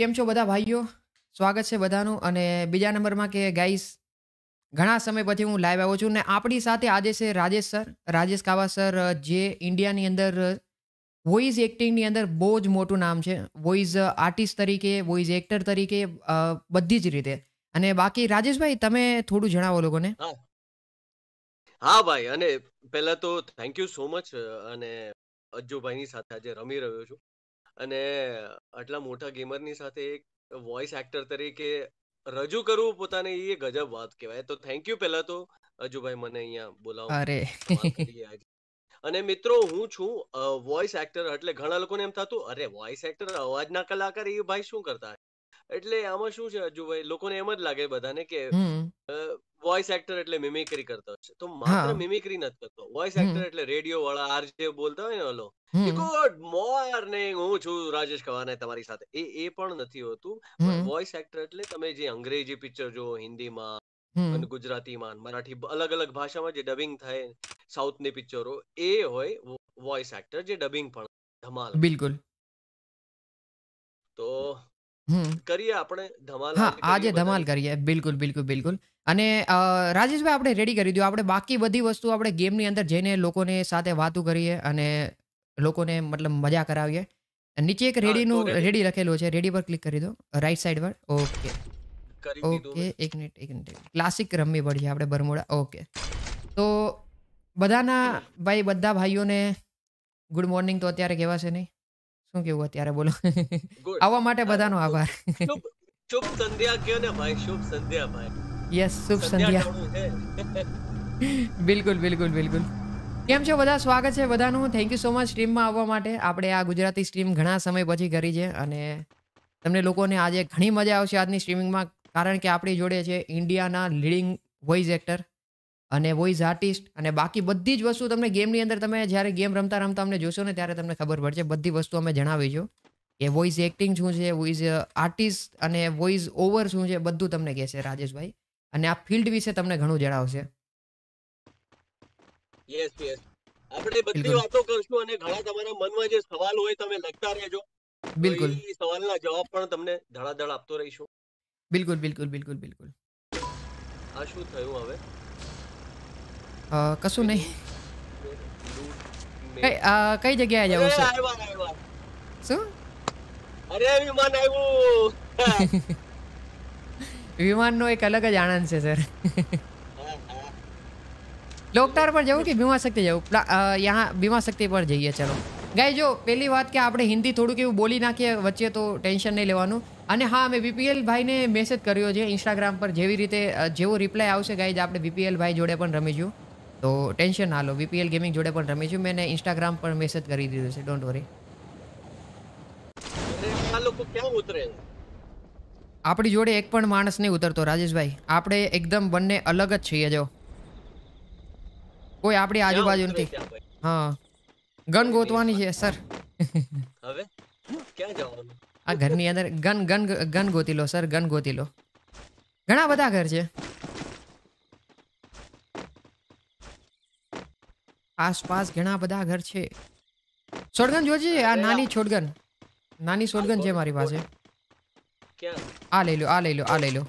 કેમ છો બધા ભાઈઓ? સ્વાગત છે બધાનું. અને બીજા નંબરમાં કે ગાઈસ, ઘણા સમય પછી હું લાઈવ આવ્યો છું ને આપણી સાથે આજે છે રાજેશ સર, રાજેશ કાવા સર, જે ઇન્ડિયાની અંદર વોઇસ એક્ટિંગની અંદર બહુ જ મોટું નામ છે. વોઇસ આર્ટિસ્ટ તરીકે, વોઇસ એક્ટર તરીકે, બધી જ રીતે. અને બાકી રાજેશભાઈ, તમે થોડું જણાવો લોકોને. હા હા ભાઈ, અને પહેલા તો થેન્ક યુ સો મચ. અને અજ્જુભાઈની સાથે આજે રમી રહ્યો છું, અને આટલા મોટા ગેમરની સાથે એક વોઇસ એક્ટર તરીકે રજૂ કરવું પોતાને, એ ગજબ વાત કહેવાય. તો થેન્ક યુ પહેલા તો અજ્જુભાઈ, મને અહીંયા બોલાવો, અરે વાત કરીએ આજે. અને મિત્રો, હું છું વોઇસ એક્ટર. એટલે ઘણા લોકોને એમ થતું, અરે વોઇસ એક્ટર, અવાજના કલાકાર, એ ભાઈ શું કરતા? એટલે આમાં શું છે અજ્જુભાઈ, લોકોને એમ જ લાગે બધાને કે હમ વોઇસ એક્ટર એટલે મિમિક્રી કરતો હશે. તો માત્ર હા મિમિક્રી નથી કરતો. વોઇસ એક્ટર હમ એટલે રેડિયો વાળા આરજે બોલતા હોય ને, ઓલો કે હમ ગુડ મોર્નિંગ, હું છું રાજેશ ખવાને તમારી સાથે, એ પણ નથી હોતું. હમ વોઇસ એક્ટર એટલે તમે જે અંગ્રેજી પિક્ચર જો, હિન્દીમાં હમ અને ગુજરાતીમાં, મરાઠી, અલગ અલગ ભાષામાં જે ડબિંગ થાય, સાઉથની પિક્ચરો, એ હોય વોઇસ એક્ટર, જે ડબિંગ પણ ધમાલ. બિલકુલ. તો હમ કરીએ આપણે ધમાલ, હા, આજે કરીએ આજે ધમાલ બધાની. કરીએ. બિલકુલ, બિલકુલ, બિલકુલ. અને રાજેશભાઈ, આપણે રેડી કરી દો. આપણે બાકી બધી વસ્તુ આપણે ગેમની અંદર જઈને લોકોને સાથે વાતો કરીએ અને લોકોને મતલબ મજા કરાવીએ. નીચે એક હા, તો રેડી લખેલું છે. રેડી પર ક્લિક કરી દો, રાઈટ સાઈડ પર. ઓકે કરી દીધું ઓકે, મેં. એક મિનિટ, એક મિનિટ. ક્લાસિક રમવી પડશે આપણે બરમુડા. ઓકે, તો બધાના ભાઈ, બધા ભાઈઓને ગુડ મોર્નિંગ તો અત્યારે કહેવાશે નહીં. શું કેવું અત્યારે, બોલો? ગુડ. આવવા માટે બધાનો આભાર. શુભ શુભ સંધ્યા કયો ને ભાઈ, શુભ સંધ્યા ભાઈ. યસ, શુભ સંધ્યા સંધ્યા. ટાણું છે. બિલકુલ, બિલકુલ, બિલકુલ. કેમ છો બધા? સ્વાગત છે બધાનું. થેન્ક યુ સો મચ સ્ટ્રીમમાં આવવા માટે. આપણે આ ગુજરાતી સ્ટ્રીમ ઘણા સમય પછી કરી છે અને તમને લોકોને આજે ઘણી મજા આવશે આજની સ્ટ્રીમિંગમાં, કારણ કે આપણી જોડે છે ઇન્ડિયાના લીડિંગ વોઇસ એક્ટર અને વોઇસ આર્ટિસ્ટ. અને બાકી બધી જ વસ્તુ તમને ગેમની અંદર, તમે જ્યારે ગેમ રમતા રમતા અમને જોશો ને ત્યારે તમને ખબર પડશે. બધી વસ્તુ અમે જણાવીશું કે વોઇસ એક્ટિંગ શું છે, વોઇસ આર્ટિસ્ટ અને વોઇસ ઓવર શું છે, બધું તમને કહેશે રાજેશભાઈ. અને આ ફિલ્ડ વિશે તમને ઘણું જણાવશે. યસ યસ, આપણે બધી બિલકુલ, વાતો કરશું, અને ઘણા તમારા મનમાં જે સવાલ હોય તમે લખતા રહેજો, તો બિલકુલ, એ સવાલના જવાબ પણ તમને ધડાધડ આપતો રહીશું. બિલકુલ, બિલકુલ, બિલકુલ, બિલકુલ. આ શું થયું હવે? કશું નહીં. વિનિંગ લૂટ કઈ મેટ. કઈ જગ્યાએ અરે જવું છે? આવ્યા. શું? અરે વિમાન આવ્યું. વિમાનનો એક અલગ જ આનંદ છે સર. હા, હા. લોકટાર પર જવું કે ભીમા શક્તિ જવું? યહાં ભીમા શક્તિ પર જઈએ. ચલો ગાય, જો પહેલી વાત કે આપણે હિન્દી થોડુંક એવું બોલી નાખીએ વચ્ચે, તો ટેન્શન નહીં લેવાનું. અને હા, મેં વીપીએલ ભાઈને મેસેજ કર્યો છે ઇન્સ્ટાગ્રામ પર. જેવી રીતે જેવો રિપ્લાય આવશે ગાય, આપણે વીપીએલ ભાઈ જોડે પણ રમીશું. તો ટેન્શન ના લો, વીપીએલ ગેમિંગ જોડે પણ રમીશું. મેં ઇન્સ્ટાગ્રામ પર મેસેજ કરી દીધું છે, ડોન્ટ વરી. અરે આ લોકો ક્યાં ઉતરે? આપણી જોડે એક પણ માણસ નહીં ઉતરતો રાજેશભાઈ. આપણે એકદમ બંને અલગ જ છીએ. જો કોઈ આપણી ક્યાં આજુબાજુ ઉતરે નથી. ત્યાં ભાઈ? હા, ગન કોઈ નહીં ગોતવાની ભાઈ. છે સર. હવે ક્યાં જવાનું? આ ઘરની અંદર ગન ગોતી લો સર, ગન ગોતી લો. ઘણા બધા ઘર છે આસપાસ, ઘણા બધા ઘર છે. શોટગન જોજે, આ અરે નાની શોટગન, નાની શોટગન છે મારી પાસે. ક્યાં? આ લઈ લો, આ લઈ લો, આ લઈ લો.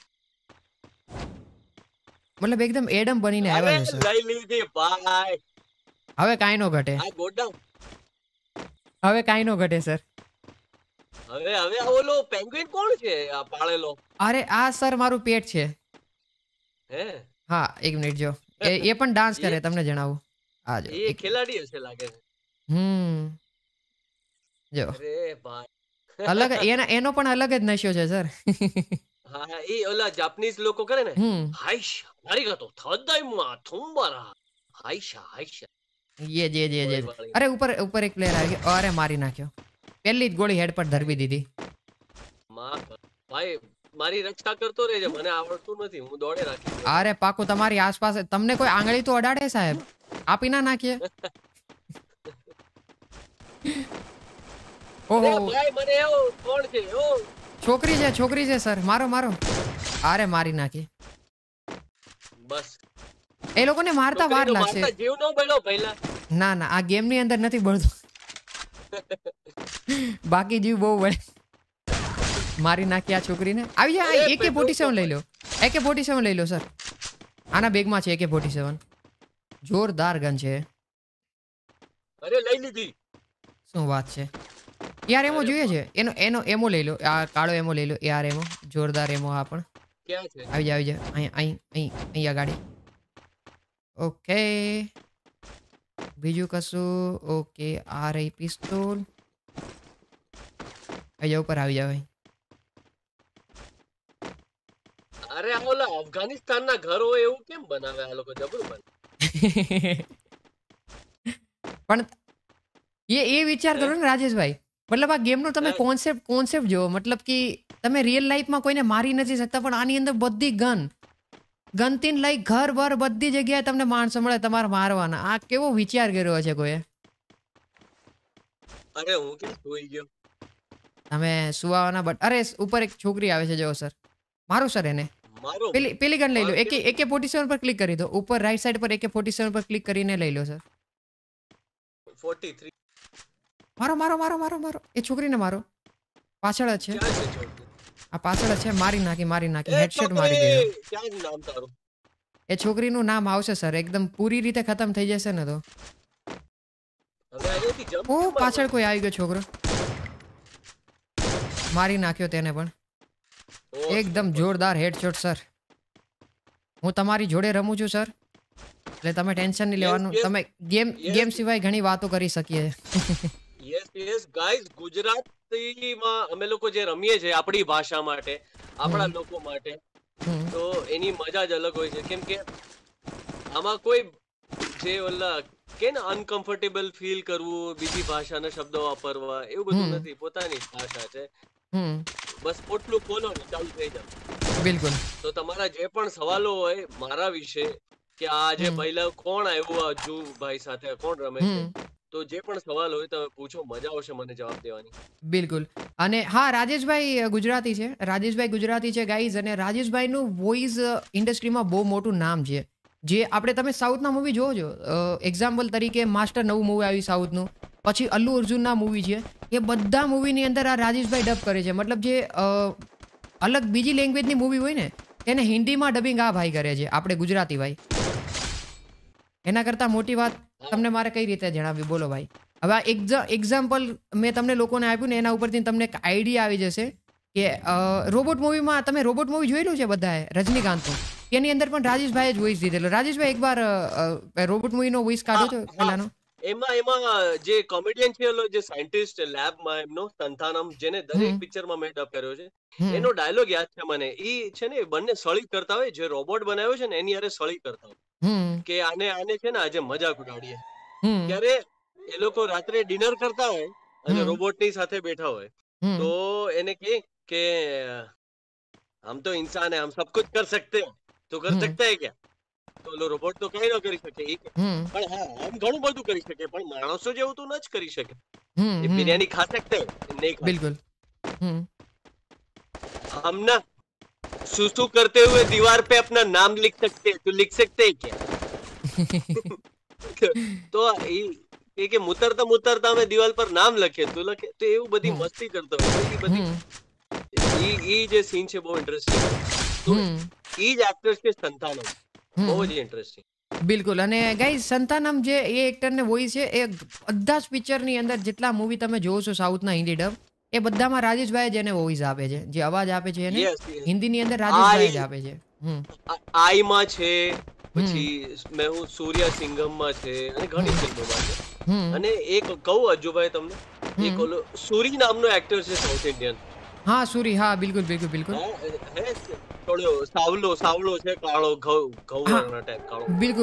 મતલબ એકદમ એડમ બનીને અરે આવ્યા છે સર. લઈ લીધી ભાઈ. હવે કાંઈ નો ઘટે, આ ગોડાઉન. હવે કાંઈ નો ઘટે સર. હવે હવે આ ઓલો પેંગ્વિન કોણ છે આ પાળેલો? અરે આ સર મારું પેટ છે. હે? હા, એક મિનિટ. જો એ પણ ડાન્સ એ કરે, તમને જણાવું. આ જો એ ખેલાડી હશે લાગે છે. જો અરે ભાઈ. અલગ, એનો પણ અલગ જ નશો છે સર. હા હા, એ ઓલા જાપાનીઝ લોકો કરે ને, હાઈશ આરીગાતો થાદાઈમા થુંબારા, હાઈશા. જે અરે ઉપર એક પ્લેયર આવી ગયો. અરે મારી નાખ્યો. પહેલી જ ગોળી હેડ પર ધરવી દીધી. ભાઈ મારી રક્ષા કરતો રહેજે, મને આવડતું નથી, હું દોડે રાખી. અરે પાકું, તમારી આસપાસ તમને કોઈ આંગળી તો અડાડે સાહેબ, આપી ના નાખીએ. ઓહો ભાઈ, મને એવો કોણ છે? છોકરી છે સર. મારો. અરે મારી નાખી. બસ એ લોકોને મારતા વાર લાગશે. જીવ નો બળ્યો પહેલા. ના, આ ગેમ ની અંદર નથી બળતું. બાકી જીવ બહુ બળે. મારી નાખી આ છોકરીને. આવી જાય. AK-47 લઈ લો. AK-47 લઈ લો સર. આના બેગમાં છે AK-47. જોરદાર ગન છે. અરે લઈ લીધી. શું વાત છે યાર. એમો જોઈએ છે. એનો એમો લઈ લો. આ કાળો એમો લઈ લો યાર. એમો જોરદાર એમો. આ પણ ક્યાં છે? આવી જાય. અહીંયા ગાડી. ઓકે બીજું કશું? ઓકે આ રહી પિસ્તોલ. આવી જાવ ઉપર. આવી જાવ. અરે આ ઓલા અફઘાનિસ્તાનના ઘર હોય એવું કેમ બનાવે આ લોકો? જબરું બને. પણ એ વિચાર કરો ને રાજેશભાઈ. મતલબ આ ગેમનો તમે કોન્સેપ્ટ જોવો. મતલબ કે તમે રિયલ લાઈફમાં કોઈને મારી નથી શકતા, પણ આની અંદર બધી ગનથી લઈ ઘર બર બધી જગ્યાએ તમને માણસો મળે તમારે મારવાના. આ કેવો વિચાર કર્યો છે કોઈએ? અરે હું કેમ સુઈ ગયો? તમે સુવાના બટ અરે ઉપર એક છોકરી આવે છે જો સર. મારું સર એને પેલી ગન લઈ લો. AK-47 પર ક્લિક કરી દો. ઉપર રાઈટ સાઈડ પર AK-47 પર ક્લિક કરીને લઈ લો સર. 43. મારો. એ છોકરીને મારો. પાછળ જ છે. આ પાછળ જ છે. મારી નાખી. હેડશોટ મારી દીધો. ક્યાં નામ તારું? એ છોકરીનું નામ આવશે સર. એકદમ પૂરી રીતે ખતમ થઈ જશે ને તો. ઓ પાછળ કોઈ આવી ગયો છોકરો. મારી નાખ્યો તેને પણ. એકદમ જોરદાર હેડશોટ સર. હું તમારી જોડે રમું છું સર, એટલે તમે ટેન્શન નહીં લેવાનું. તમે ગેમ સિવાય ઘણી વાતો કરી શકીએ. યસ ગાઈઝ, ગુજરાતીમાં અમે લોકો જે રમીએ છીએ આપણી ભાષા માટે, આપણા લોકો માટે, તો એની મજા જ અલગ હોય છે. કેમ કે આમાં કોઈ જે ઓલા કે ને અનકમ્ફર્ટેબલ ફીલ કરવું, બીજી ભાષાના શબ્દો વાપરવા, એવું બધું નથી. પોતાની ભાષા છે. બસ પોટલું ખોલો ને ચાલુ થઈ જાય. બિલકુલ. તો તમારા જે પણ સવાલો હોય મારા વિશે, કે આ જે પહેલા કોણ આવ્યું અજુ ભાઈ સાથે, કોણ રમે છે, તો જે પણ સવાલ હોય તમે પૂછો, મજા આવશે મને જવાબ દેવાની. બિલકુલ. અને હા, રાજેશભાઈ ગુજરાતી છે ગાઈઝ. અને રાજેશભાઈનું વોઇસ ઇન્ડસ્ટ્રીમાં બહુ મોટું નામ છે. જે આપણે તમે સાઉથના મૂવી જોજો, એક્ઝામ્પલ તરીકે માસ્ટર નવું મૂવી આવ્યું સાઉથનું, પછી અલ્લુ અર્જુનના મૂવી છે, એ બધા મૂવીની અંદર આ રાજેશભાઈ ડબ કરે છે. મતલબ જે અલગ બીજી લેંગ્વેજની મૂવી હોય ને એને હિન્દીમાં ડબિંગ આ ભાઈ કરે છે, આપણે ગુજરાતી ભાઈ. એના કરતાં મોટી વાત તમને મારે કઈ રીતે જણાવવી, બોલો ભાઈ. હવે આ એક્ઝામ્પલ મેં તમને લોકોને આપ્યું ને એના ઉપરથી તમને એક આઈડિયા આવી જશે કે રોબોટ મૂવીમાં તમે રોબોટ મૂવી જોયેલું છે બધાએ, રજનીકાંતનું, એની અંદર પણ રાજેશભાઈએ જ વોઇસ દીધેલો. રાજેશભાઈ એકવાર રોબોટ મૂવીનો વોઇસ કાઢો છો પહેલાનો. એમાં જે કોમેડિયન છે, જે સાયન્ટિસ્ટ લેબમાં, એમનો સંથાનમ, જેને દરેક પિક્ચરમાં મેં ડબ કર્યો છે, એનો ડાયલોગ યાદ છે મને. ઈ છે ને બંને સળી કરતા હોય, જે રોબોટ બનાવ્યો છે ને એની હારે સળી કરતા હોય કે આને છે ને આજે મજાક ઉડાડીએ. ત્યારે એ લોકો રાત્રે ડિનર કરતા હોય અને રોબોટની સાથે બેઠા હોય, તો એને કે હમ તો ઇન્સાન હે, હમ સબ કુછ કર સકતે હૈ, તો કર સકતા હૈ ક્યા? તો રોબોટ તો કઈ ન કરી શકે, પણ હા આમ ઘણું બધું કરી શકે, પણ માણસો જેવું તો ન જ કરી શકે. એ બિરયાની ખા સકતે નહીં? બિલકુલ. हम ना सुसु करते हुए दीवार पे अपना नाम लिख सकते हैं, तो लिख सकते हैं क्या? તો એ કે મુતરતા અમે દિવાલ પર નામ લખીએ તો લખે, તો એવું બધી મસ્તી કરતો હોય. એ બધી ઈ જે સીન છે બહુ ઇન્ટરેસ્ટિંગ. તો ઈ જ એક્ટર છે સંતાનમ, બહુ જ ઇન્ટરેસ્ટિંગ. બિલકુલ. અને ગાઈઝ સંતાનમ જે એ એક્ટરને વોઇસ છે, એ બધા જ પિક્ચરની અંદર જેટલા મૂવી તમે જોવો છો સાઉથના હિન્દી ડબ, એ બધામાં રાજેશભાઈ જ એને વોઇસ આપે છે, જે અવાજ આપે છે એને હિન્દીની અંદર રાજેશભાઈ જ આપે છે. આઈમાં છે, પછી મેં હું સૂર્યા સિંઘમમાં છે, અને ઘણી ફિલ્મોમાં છે. અને એક કહું અજુભાઈ તમને, એક ઓલો સૂરી નામનો એક્ટર છે સાઉથ ઇન્ડિયન. હા સૂરી, હા બિલકુલ. થોડો સાવલો છે, કાળો ઘઉંના ટાઈપ કાળો. બિલકુલ.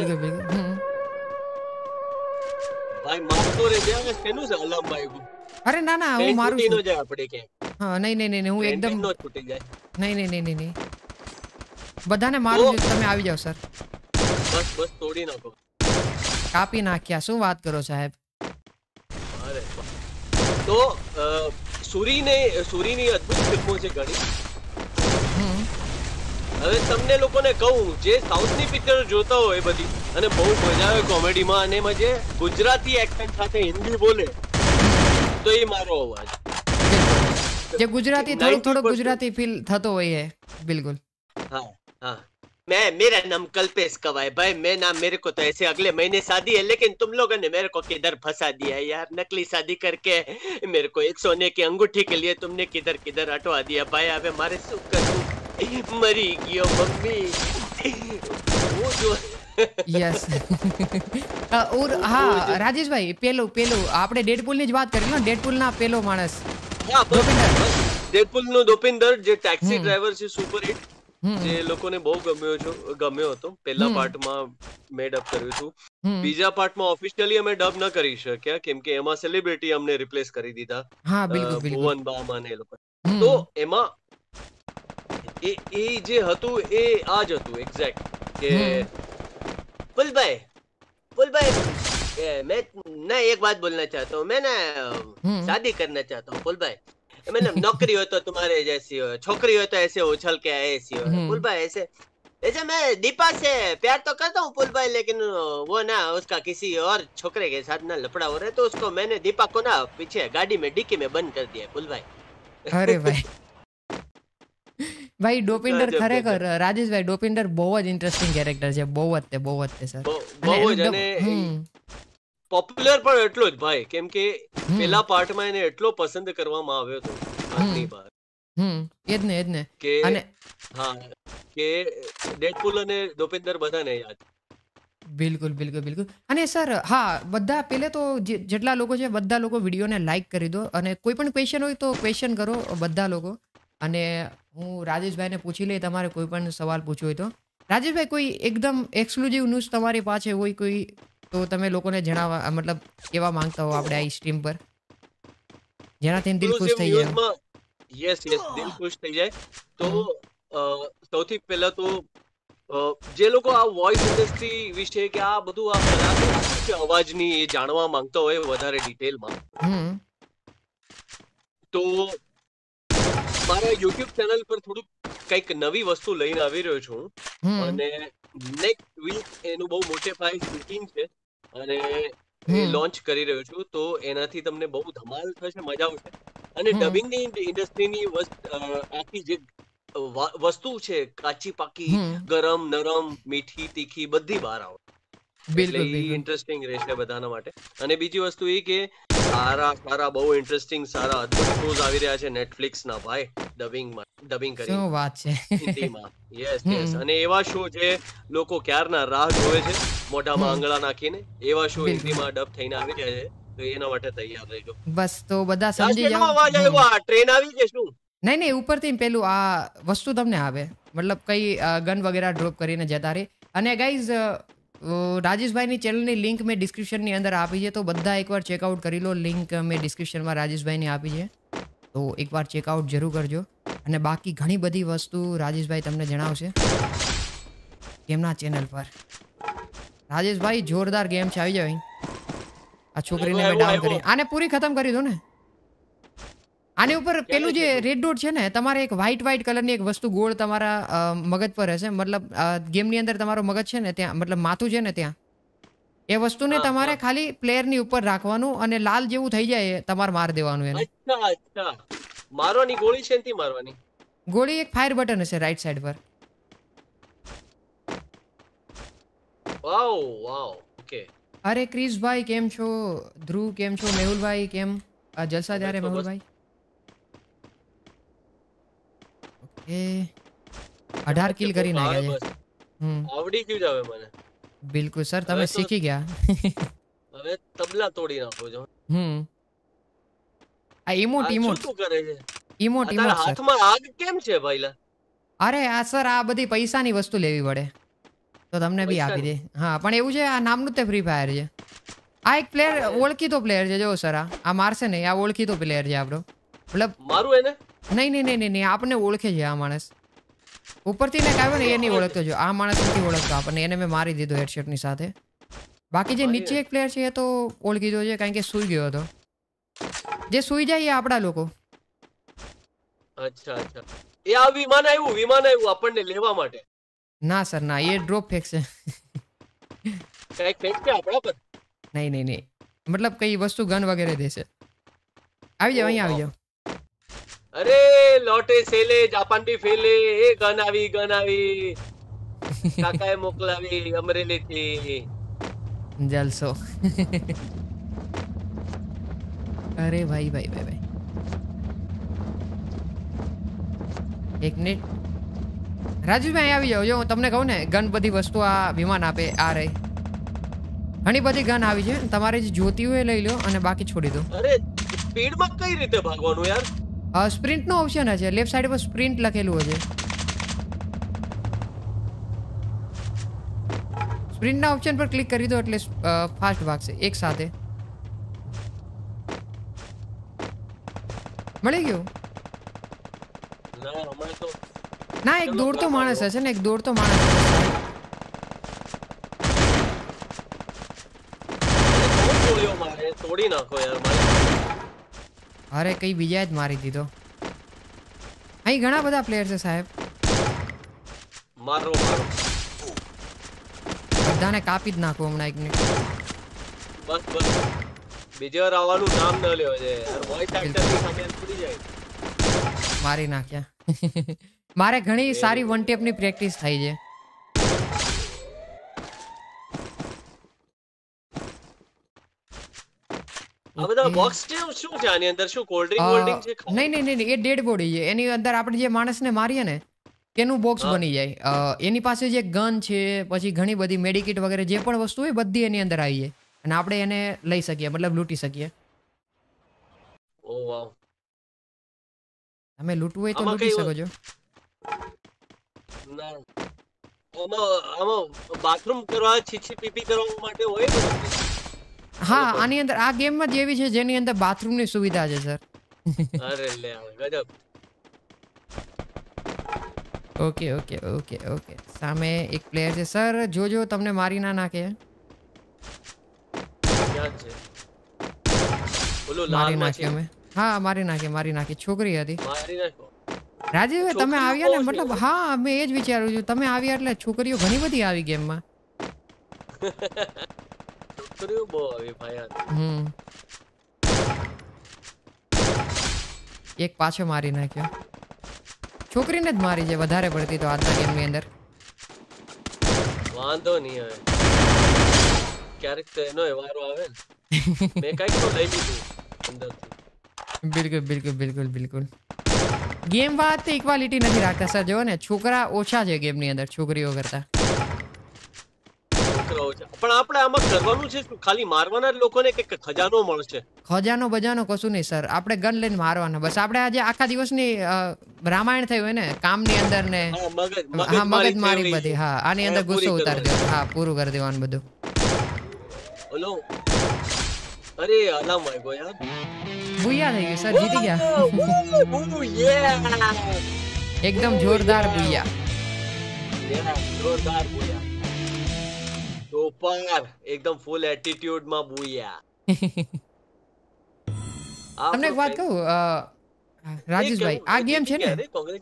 ભાઈ મારતો રે જાય કેનું છે અલમભાઈ? અરે ના હું મારું છું. જાય આપણે કે હા નહીં હું એકદમ નો છૂટી જાય. નહીં બધાને મારું છું. તમે આવી જાઓ સર. બસ તોડી નાખો. કાપી નાખ્યા. શું વાત કરો સાહેબ? અરે તો સૂરીની અદ્ભુત ફિલ્મો છે ઘણી. હવે તમને લોકોને કહું, જે સાઉથની પિક્ચર જોતા હોય બધી, અને બહુ મજા આવે કોમેડીમાં, અને એમાં જે ગુજરાતી એક્સેન્ટ સાથે હિન્દી બોલે, તો એ મારો અવાજ. જે ગુજરાતી થોડુંક 90% ગુજરાતી ફીલ થતો હોય है बिल्कुल हाँ हाँ मेरा नाम कल्पेश कवाय भाई मैं नाम मेरे को तो ऐसे अगले महीने शादी है लेकिन तुम लोगों ने मेरे को किधर फंसा दिया यार नकली शादी करके मेरे को एक सोने की अंगूठी के लिए तुमने किधर किधर हटवा दिया भाई अबे मारे શું કરું મરી ગયો મમ્મી वो जो યસ ઓર હા રાજેશભાઈ પેલું આપણે ડેડપુલ ની જ વાત કરી લો ડેડપુલ ના પેલો માણસ हाँ डेडपुल નો દોપિંદર જે ટેક્સી ડ્રાઈવર છે સુપર હિટ જે લોકોને બહુ ગમ્યો હતો પહેલા પાર્ટમાં મેં ડબ કર્યું હતું બીજા પાર્ટમાં ઓફિશિયલી અમે ડબ ન કરી શક્યા કેમ કે એમાં સેલિબ્રિટી અમને રિપ્લેસ કરી દીધા હા બિલકુલ ભુવન બામા ને એ લોકો તો એમાં એ જે હતું એ આ જ હતું એક્ઝેક્ટ કે पुलभाई मैं ना एक बात बोलना चाहता हूँ मैं ना शादी करना चाहता हूँ पुलभाई मैंने नौकरी हो तो तुम्हारे जैसी हो छोकरी हो तो ऐसे उछल के ऐसी हो पुलभाई ऐसे ऐसे मैं दीपा से प्यार तो करता हूँ पुलभाई लेकिन वो ना उसका किसी और छोकरे के साथ ना लफड़ा हो रहा है तो उसको मैंने दीपा को ना पीछे गाड़ी में डिक्की में बंद कर दिया पुलभाई अरे भाई ભાઈ ડોપિન્ડર ખરેખર રાજેશભાઈ ડોપિન્ડર બહુ જ ઇન્ટરેસ્ટિંગ કેરેક્ટર છે બહુ જ તે સર બહુ જ અને પોપ્યુલર પણ એટલો જ ભાઈ કેમ કે પેલા પાર્ટમાં એને એટલો પસંદ કરવામાં આવ્યો હતો આજની બાર એ જ ને કે અને હા કે ડેડપુલ અને ડોપિન્ડર બધાને યાદ બિલકુલ અને સર હા બધા પહેલે તો જેટલા લોકો છે બધા લોકો વિડીયોને લાઈક કરી દો અને કોઈ પણ ક્વેશ્ચન હોય તો ક્વેશ્ચન કરો બધા લોકો અને હું રાજેશભાઈને પૂછી લઈ તમારે કોઈ પણ સવાલ પૂછવો હોય તો રાજેશભાઈ કોઈ એકદમ એક્સક્લુઝિવ ન્યૂઝ તમારી પાસે હોય કોઈ તો તમે લોકોને જણાવવા મતલબ કેવા માંગતા હો આપણે આ સ્ટ્રીમ પર જેનાથી દિલ ખુશ થઈ જાય યસ દિલ ખુશ થઈ જાય તો સૌથી પહેલા તો જે લોકો આ વોઇસ ઇન્ડસ્ટ્રી વિશે કે આ બધું આ અવાજની એ જાણવા માંગતા હોય વધારે ડિટેલમાં તો મારા યુટ્યુબ ચેનલ પર થોડુંક કંઈક નવી વસ્તુ લઈને આવી રહ્યો છું અને નેક્સ્ટ વીક એનું બહુ મોટે પાયે શૂટિંગ છે અને એ લોન્ચ કરી રહ્યો છું તો એનાથી તમને બહુ ધમાલ થશે મજા આવશે અને ડબિંગની ઇન્ડસ્ટ્રીની આખી જે વસ્તુ છે કાચી પાકી ગરમ નરમ મીઠી તીખી બધી બહાર આવે એટલે ઇન્ટરેસ્ટિંગ રહેશે બધાના માટે અને બીજી વસ્તુ એ કે સારા બહુ ઇન્ટરેસ્ટિંગ સારા અદ્ભુત શોઝ આવી રહ્યા છે નેટફ્લિક્સ ના ભાઈ ડબિંગ કરી શું વાત છે હિન્દીમાં યસ અને એવા શો જે લોકો ક્યારના રાહ જોવે છે મોઢામાં આંગળા નાખીને એવા શો હિન્દીમાં ડબ થઈને આવી રહ્યા છે તો એના માટે તૈયાર રહેજો બસ તો બધા સમજી જાઓ અવાજ આવ્યો આ ટ્રેન આવી કે શું નહીં ઉપરથી પેલું આ વસ્તુ તમને આવે મતલબ કઈ ગન વગેરે ડ્રોપ કરીને જતા રહે અને ગાઈઝ રાજેશભાઈની ચેનલની લિંક મેં ડિસ્ક્રિપ્શનની અંદર આપી છે તો બધા એકવાર ચેકઆઉટ કરી લો લિંક મેં ડિસ્ક્રિપ્શનમાં રાજેશભાઈની આપી છે તો એકવાર ચેકઆઉટ જરૂર કરજો અને બાકી ઘણી બધી વસ્તુ રાજેશભાઈ તમને જણાવશે ગેમના ચેનલ પર રાજેશભાઈ જોરદાર ગેમ છે આવી જાય આ છોકરીને મેં ડાઉન કરી આને પૂરી ખતમ કરી દો ને આની ઉપર પેલું જે રેડ ડોટ છે ને તમારે એક વ્હાઈટ કલરની એક વસ્તુ ગોળ તમારા મગજ પર હશે મતલબ ગેમની અંદર તમારો મગજ છે ને ત્યાં મતલબ માથું છે ને ત્યાં એ વસ્તુને તમારે ખાલી પ્લેયરની ઉપર રાખવાનું અને લાલ જેવું થઈ જાય તમારે માર દેવાનું એને અચ્છા મારવાની ગોળી છે ને મારવાની ગોળી એક ફાયર બટન હશે રાઈટ સાઈડ પર વાવ ઓકે અરે ક્રિશભાઈ કેમ છો ધ્રુવ કેમ છો મેહુલભાઈ કેમ જલસા ત્યારે મેહુલભાઈ એ 18 કિલ કરી નાખ્યા છે આવડી ગયું છે હવે મને બિલકુલ સર તમે શીખી ગયા હવે તબલા તોડી નાખો છો આ ઇમોટ શું કરે છે ઇમોટ હાથમાં આગ કેમ છે ભાઈલા અરે આ સર આ બધી પૈસાની વસ્તુ લેવી પડે તો તમને બી આપી દે હા પણ એવું છે આ નામનું તે ફ્રી ફાયર છે આ એક પ્લેયર ઓળખીતો પ્લેયર છે જો સર આ મારશે ને આ ઓળખીતો પ્લેયર છે આપણો મતલબ મારું એને નહીં આપણને ઓળખે છે આ માણસ ઉપરથી ને કાવ્યો ને એ નહીં ઓળખતો જો આ માણસ નથી ઓળખતો આપણને એને મેં મારી દીધો હેડશોટની સાથે બાકી જે નીચે એક પ્લેયર છે એ તો ઓળખીતો છે કારણ કે સૂઈ ગયો હતો જે સૂઈ જાય એ આપણા લોકો અચ્છા એ આ વિમાન આવ્યું આપણને લેવા માટે ના સર ના એ ડ્રોપ ફેંકશે કઈક ફેંકશે આપણા પર નહીં મતલબ કઈ વસ્તુ ગન વગેરે દેશે આવી જાવ અહીંયા આવી જાવ અરે લોટે સેલે જાપાન બી ફેલે એ ગન આવી કાકાએ મોકલાવી અમરેલીથી. જલસો. અરે ભાઈ ભાઈ ભાઈ ભાઈ, એક મિનિટ રાજુભાઈ આવી જાઓ. જો હું તમને કહું ને, ગન બધી વસ્તુ આ વિમાન આપે. આ રહી ઘણી બધી ગન આવી છે, તમારે જે જોતી હોય એ લઈ લો અને બાકી છોડી દો. અરે સ્પીડમાં કઈ રીતે ભાગવાનું યાર? સ્પ્રિન્ટ નો ઓપ્શન છે, લેફ્ટ સાઈડ પર સ્પ્રિન્ટ લખેલું છે. સ્પ્રિન્ટ ના ઓપ્શન પર ક્લિક કરી દો એટલે ફાસ્ટ ભાગશે એક સાથે. મળી ગયું? ના હમણાં તો ના, એક દોડતો માણસ હશે ને, એક દોડતો માણસ હશે. મારે તોડી નાખો યાર મારે. અરે કઈ બીજાએ જ મારી દીધો. અહીં ઘણા બધા પ્લેયર છે સાહેબ. મારો બધાને કાપી જ નાખો હમણાં એક મિનિટ. બસ બીજી વાર આવવાનું નામ ન લ્યો છે યાર. વોઇસ એક્ટર ની સામે છોડી જાય. મારી નાખ્યા. મારે ઘણી સારી વન ટેપ ની પ્રેક્ટિસ થઈ છે. આ બધા બોક્સ છે શું છે આની અંદર? શું કોલ્ડ ડ્રિંક છે? નહીં, એ ડેડ બોડી છે. એની અંદર આપણે જે માણસને મારીએ ને તેનું બોક્સ બની જાય. એની પાસે જે ગન છે, પછી ઘણી બધી મેડિકિટ વગેરે જે પણ વસ્તુ હોય બધી એની અંદર આવી જાય અને આપણે એને લઈ શકીએ, મતલબ લૂંટી શકીએ. ઓ વાવ. તમે લૂંટવું હોય તો લૂંટી શકો છો. ના આમાં બાથરૂમ કરવા, છીછી પીપી કરવા માટે હોય ને? હા, આની અંદર આ ગેમમાં જ એવી છે જેની અંદર બાથરૂમની સુવિધા છે સર. અરે લે ગજબ. ઓકે. સામે એક પ્લેયર છે સર, જોજો તમને મારી ના નાખે. ક્યાં છે? બોલો મારી નાખી અમે. હા, મારી નાખી. છોકરી હતી. મારી નાખો. રાજેશભાઈ તમે આવ્યા ને, મતલબ હા મેં એ જ વિચારું છું. તમે આવ્યા એટલે છોકરીઓ ઘણી બધી આવી ગેમમાં. છોકરીઓ બહુ આવી ભાઈ. એક પાછો મારી નાખ્યો. છોકરીને જ મારી છે વધારે પડતી તો આજના ગેમની અંદર. વાંધો નહીં હવે, ક્યારેક તો એનો વારો આવે ને. મેં કઈક તો લઈ લીધું અંદરથી. બિલકુલ. ગેમ વાત ઇક્વાલિટી નથી રાખતા સર. જો ને છોકરા ઓછા છે ગેમની અંદર છોકરીઓ કરતા. પણ આપણે આમાં કરવાનું છે શું? ખાલી મારવાના જ લોકોને કે ખજાનો મળશે? ખજાનો બજાનો કશું નહીં સર. આપણે ગન લઈને મારવાના બસ. આપણે આજે આખા દિવસની રામાયણ થયું હોય ને કામની અંદર ને, હા મગજ મારી બધી. હા, આની અંદર ગુસ્સો ઉતારી દેવાનો. હા, પૂરું કરી દેવાનું બધું. ઓલો અરે અલામ વાગ્યો યાર. બુયા થઈ ગયું સર, જીતી ગયા. એકદમ જોરદાર બુયા. જોરદાર બુયા. સુપર, એકદમ ફૂલ એટીટ્યુડ માં બુયા. તમને એક વાત કહું રાજેશભાઈ, આ ગેમ છે ને,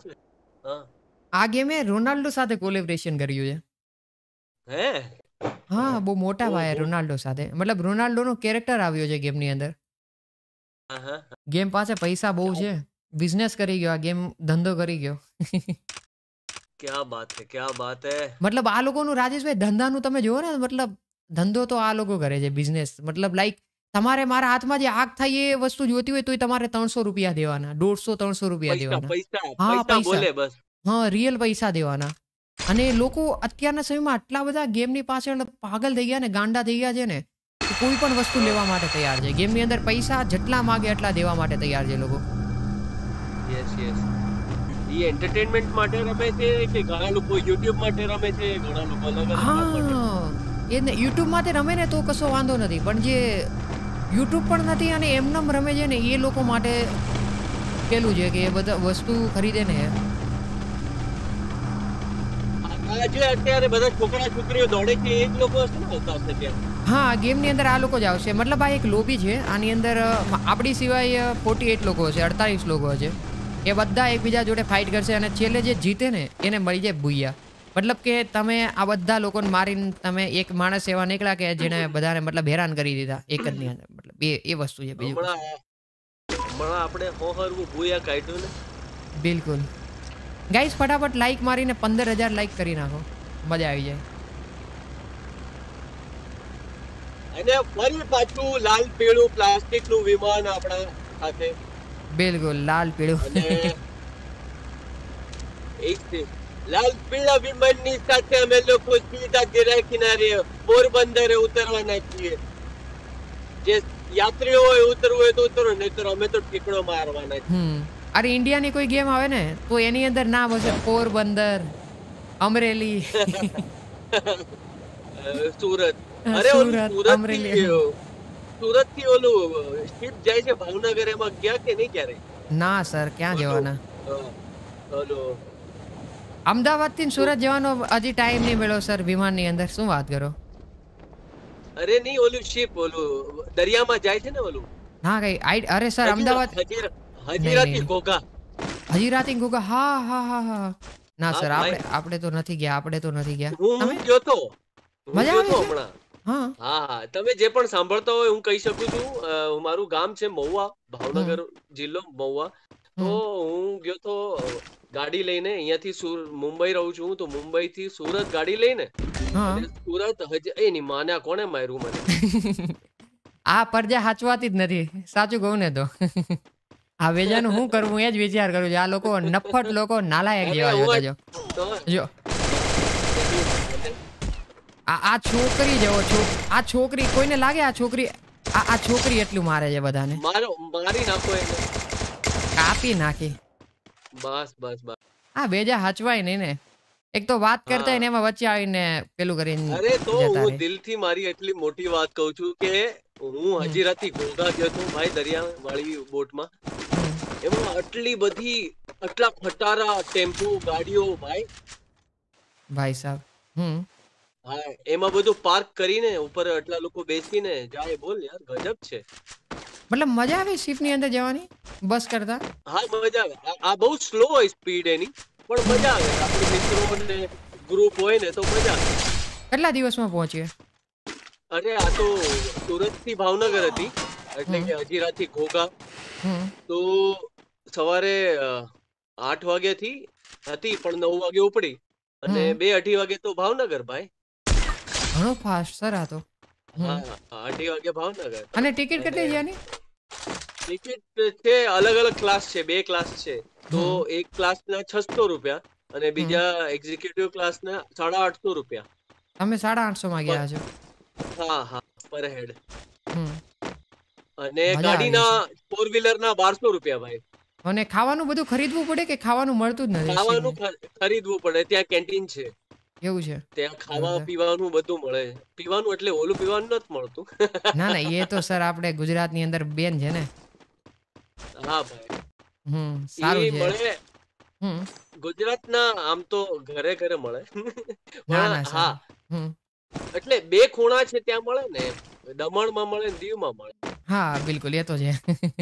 આ ગેમે રોનાલ્ડો સાથે કોલેબરેશન કર્યું છે. હે? હા, બહુ મોટા ભાઈ રોનાલ્ડો સાથે. મતલબ રોનાલ્ડો નો કેરેક્ટર આવ્યો છે ગેમની અંદર. ગેમ પાસે પૈસા બહુ છે, બિઝનેસ કરી ગયો આ ગેમ, ધંધો કરી ગયો. ક્યા બાત હે. મતલબ આ લોકોનું રાજેશભાઈ ધંધાનું તમે જુઓ ને, મતલબ ધંધો તો આ લોકો કરે છે, બિઝનેસ. મતલબ લાઈક તમારે મારા હાથમાં જે આગ થાય એ વસ્તુ જોતી હોય તો તમારે 300 રૂપિયા દેવાના, 150-300 રૂપિયા દેવાના. હા, પૈસા. હા, રિયલ પૈસા દેવાના. અને લોકો અત્યારના સમયમાં આટલા બધા ગેમની પાછળ પાગલ થઈ ગયા ને, ગાંડા થઈ ગયા છે ને, કોઈ પણ વસ્તુ લેવા માટે તૈયાર છે. ગેમની અંદર પૈસા જેટલા માંગે એટલા દેવા માટે તૈયાર છે લોકો. યસ ઈ એન્ટરટેનમેન્ટ માટે રમે છે કે ઘણા લોકો યુટ્યુબ માટે રમે છે, ઘણા લોકો અલગ અલગ માટે. એ ને યુટ્યુબ માટે રમે ને તો કશો વાંધો નથી, પણ જે યુટ્યુબ પણ નથી અને એમનેમ રમે છે ને એ લોકો માટે પેલું છે કે એ બધા વસ્તુ ખરીદે ને. અત્યારે બધા છોકરા છોકરીઓ દોડે છે એ જ લોકો હશે ને આવતા હશે ત્યાં. હા, ગેમની અંદર આ લોકો જ આવશે. મતલબ આ એક લોબી છે, આની અંદર આપણી સિવાય 48 લોકો હશે, 48 લોકો હશે. એ બધા એકબીજા જોડે ફાઇટ કરશે અને છેલ્લે જે જીતે ને એને મળી જાય બુયા. મતલબ કે તમે આ બધા લોકોને મારીને તમે એક માણસ એવા નીકળ્યા કે જેને બધાને મતલબ હેરાન કરી દીધા એક જ ની અંદર. મતલબ એ વસ્તુ છે. બીજું હમણાં આપણે હોહરવું ભૂયા કાઢ્યું ને. બિલકુલ ગાઈસ, ફટાફટ લાઈક મારીને 15,000 લાઈક કરી નાખો, મજા આવી જાય. અને ફરી પાછું લાલ પીળું પ્લાસ્ટિક નું વિમાન આપણા સાથે. બિલકુલ લાલ પીળું. અને લાલ પીળા વિમાન ની સાથે અમે લોકો સીધા દરિયા કિનારે પોરબંદરે ઉતરવાના છીએ. જે યાત્રીઓ હોય ઉતરવું હોય તો ઉતરો, નહીં તો અમે તો ઠીકડો મારવાના છીએ. અરે ઇન્ડિયાની કોઈ ગેમ આવે ને તો એની અંદર નામ હશે પોરબંદર, અમરેલી, સુરત. અરે સુરત થી ઓલું શિપ જાય છે ભાવનગર, એમાં ગયા કે નહીં ક્યારે? ના સર, ક્યાં જવાના? ઓલું અમદાવાદ થી સુરત જવાનો હજી ટાઈમ નહીં મળ્યો સર વિમાન ની અંદર. શું વાત કરો? અરે નહીં, ઓલું શિપ ઓલું દરિયામાં જાય છે ને ઓલું. હા કઈ અરે સર અમદાવાદ હજીરાથી ઘોઘા. હજીરાથી ઘોઘા, હા હા હા હા. ના સર આપણે તો નથી ગયા. હું ગયો તો મજા આવે હમણાં. હા, તમે જે પણ સાંભળતા હોય હું કહી શકું છું. મારું ગામ છે મહુવા, ભાવનગર જિલ્લો મહુવા. તો હું ગયો તો ગાડી લઈને, અહીંયાથી મુંબઈ રહું છું તો મુંબઈ થી સુરત ગાડી લઈને સુરત એની માને કોને માર્યું મને. આ પરજા હાચવાતી જ નથી, સાચું કહું ને તો. આ વેજાનું શું કરવું એ જ વિચાર કરું છું. આ લોકો નફટ લોકો, નાલાયક જેવા જોતા જો. આ છોકરી જેવો આ છોકરી, કોઈને લાગે આ છોકરી એટલું મારે છે બધાને? મારી નાખો એને, કાપી નાખી. બસ. આ બેજા હચવાય નહીં ને. એક તો વાત કરતા ને એમાં વચ્ચે આવીને પેલું કરીને. અરે તો હું દિલથી મારી એટલી મોટી વાત કહું છું કે હું હજીરાથી ઘોઘા ગયો હતો ભાઈ, દરિયા વાળી બોટમાં. એમાં આટલા ખટારા ટેમ્પો ગાડીઓ ભાઈ સાહેબ. હા, એમાં બધું પાર્ક કરીને ઉપર આટલા લોકો બેસીને જાય. બોલ યાર, ગજબ છે. મતલબ મજા આવે શિપ ની અંદર જવાની બસ કરતા? હા મજા આવે. આ બહુ સ્લો હોય સ્પીડ એની, પણ મજા આવે. આપણે મિત્રો ને ગ્રુપ હોય ને તો મજા આવે. કેટલા દિવસમાં પહોંચીએ? અરે આ તો સુરત થી ભાવનગર હતી, એટલે કે હજીરાથી ઘોઘા. તો સવારે 8 વાગ્યાથી હતી, પણ 9 વાગે ઉપડી અને 2-2:30 વાગે તો ભાવનગર. ભાઈ ઘણો ફાસ્ટ સર આ તો. હા, 2:30 વાગે ભાવનગર. અને ટિકિટ કેટલી છે આની? ટિકિટ છે અલગ ક્લાસ છે, 2 ક્લાસ છે. તો એક ક્લાસ ના 600 રૂપિયા અને બીજા એક્ઝિક્યુટિવ ક્લાસ ના 850 રૂપિયા. તમે 850 માં ગયા છો? હા, પર હેડ. અને ગાડીના 4 વ્હીલર ના 1200 રૂપિયા ભાઈ. અને ખાવાનું બધું ખરીદવું પડે કે ખાવાનું મળતું જ નથી? ખાવાનું ખરીદવું પડે. ત્યાં કેન્ટીન છે. એવું છે? ત્યાં ખાવા પીવાનું બધું મળે. પીવાનું એટલે ઓલું પીવાનું નથી મળતું. ના એ તો સર આપણે ગુજરાત ની અંદર બેન છે ને. હા ભાઈ, સારું છે. મળે ગુજરાતના આમ તો ઘરે મળે. હા, એટલે 2 ખૂણા છે ત્યાં મળે ને, દમણમાં મળે ને દીવમાં મળે. હા બિલકુલ, એ તો છે.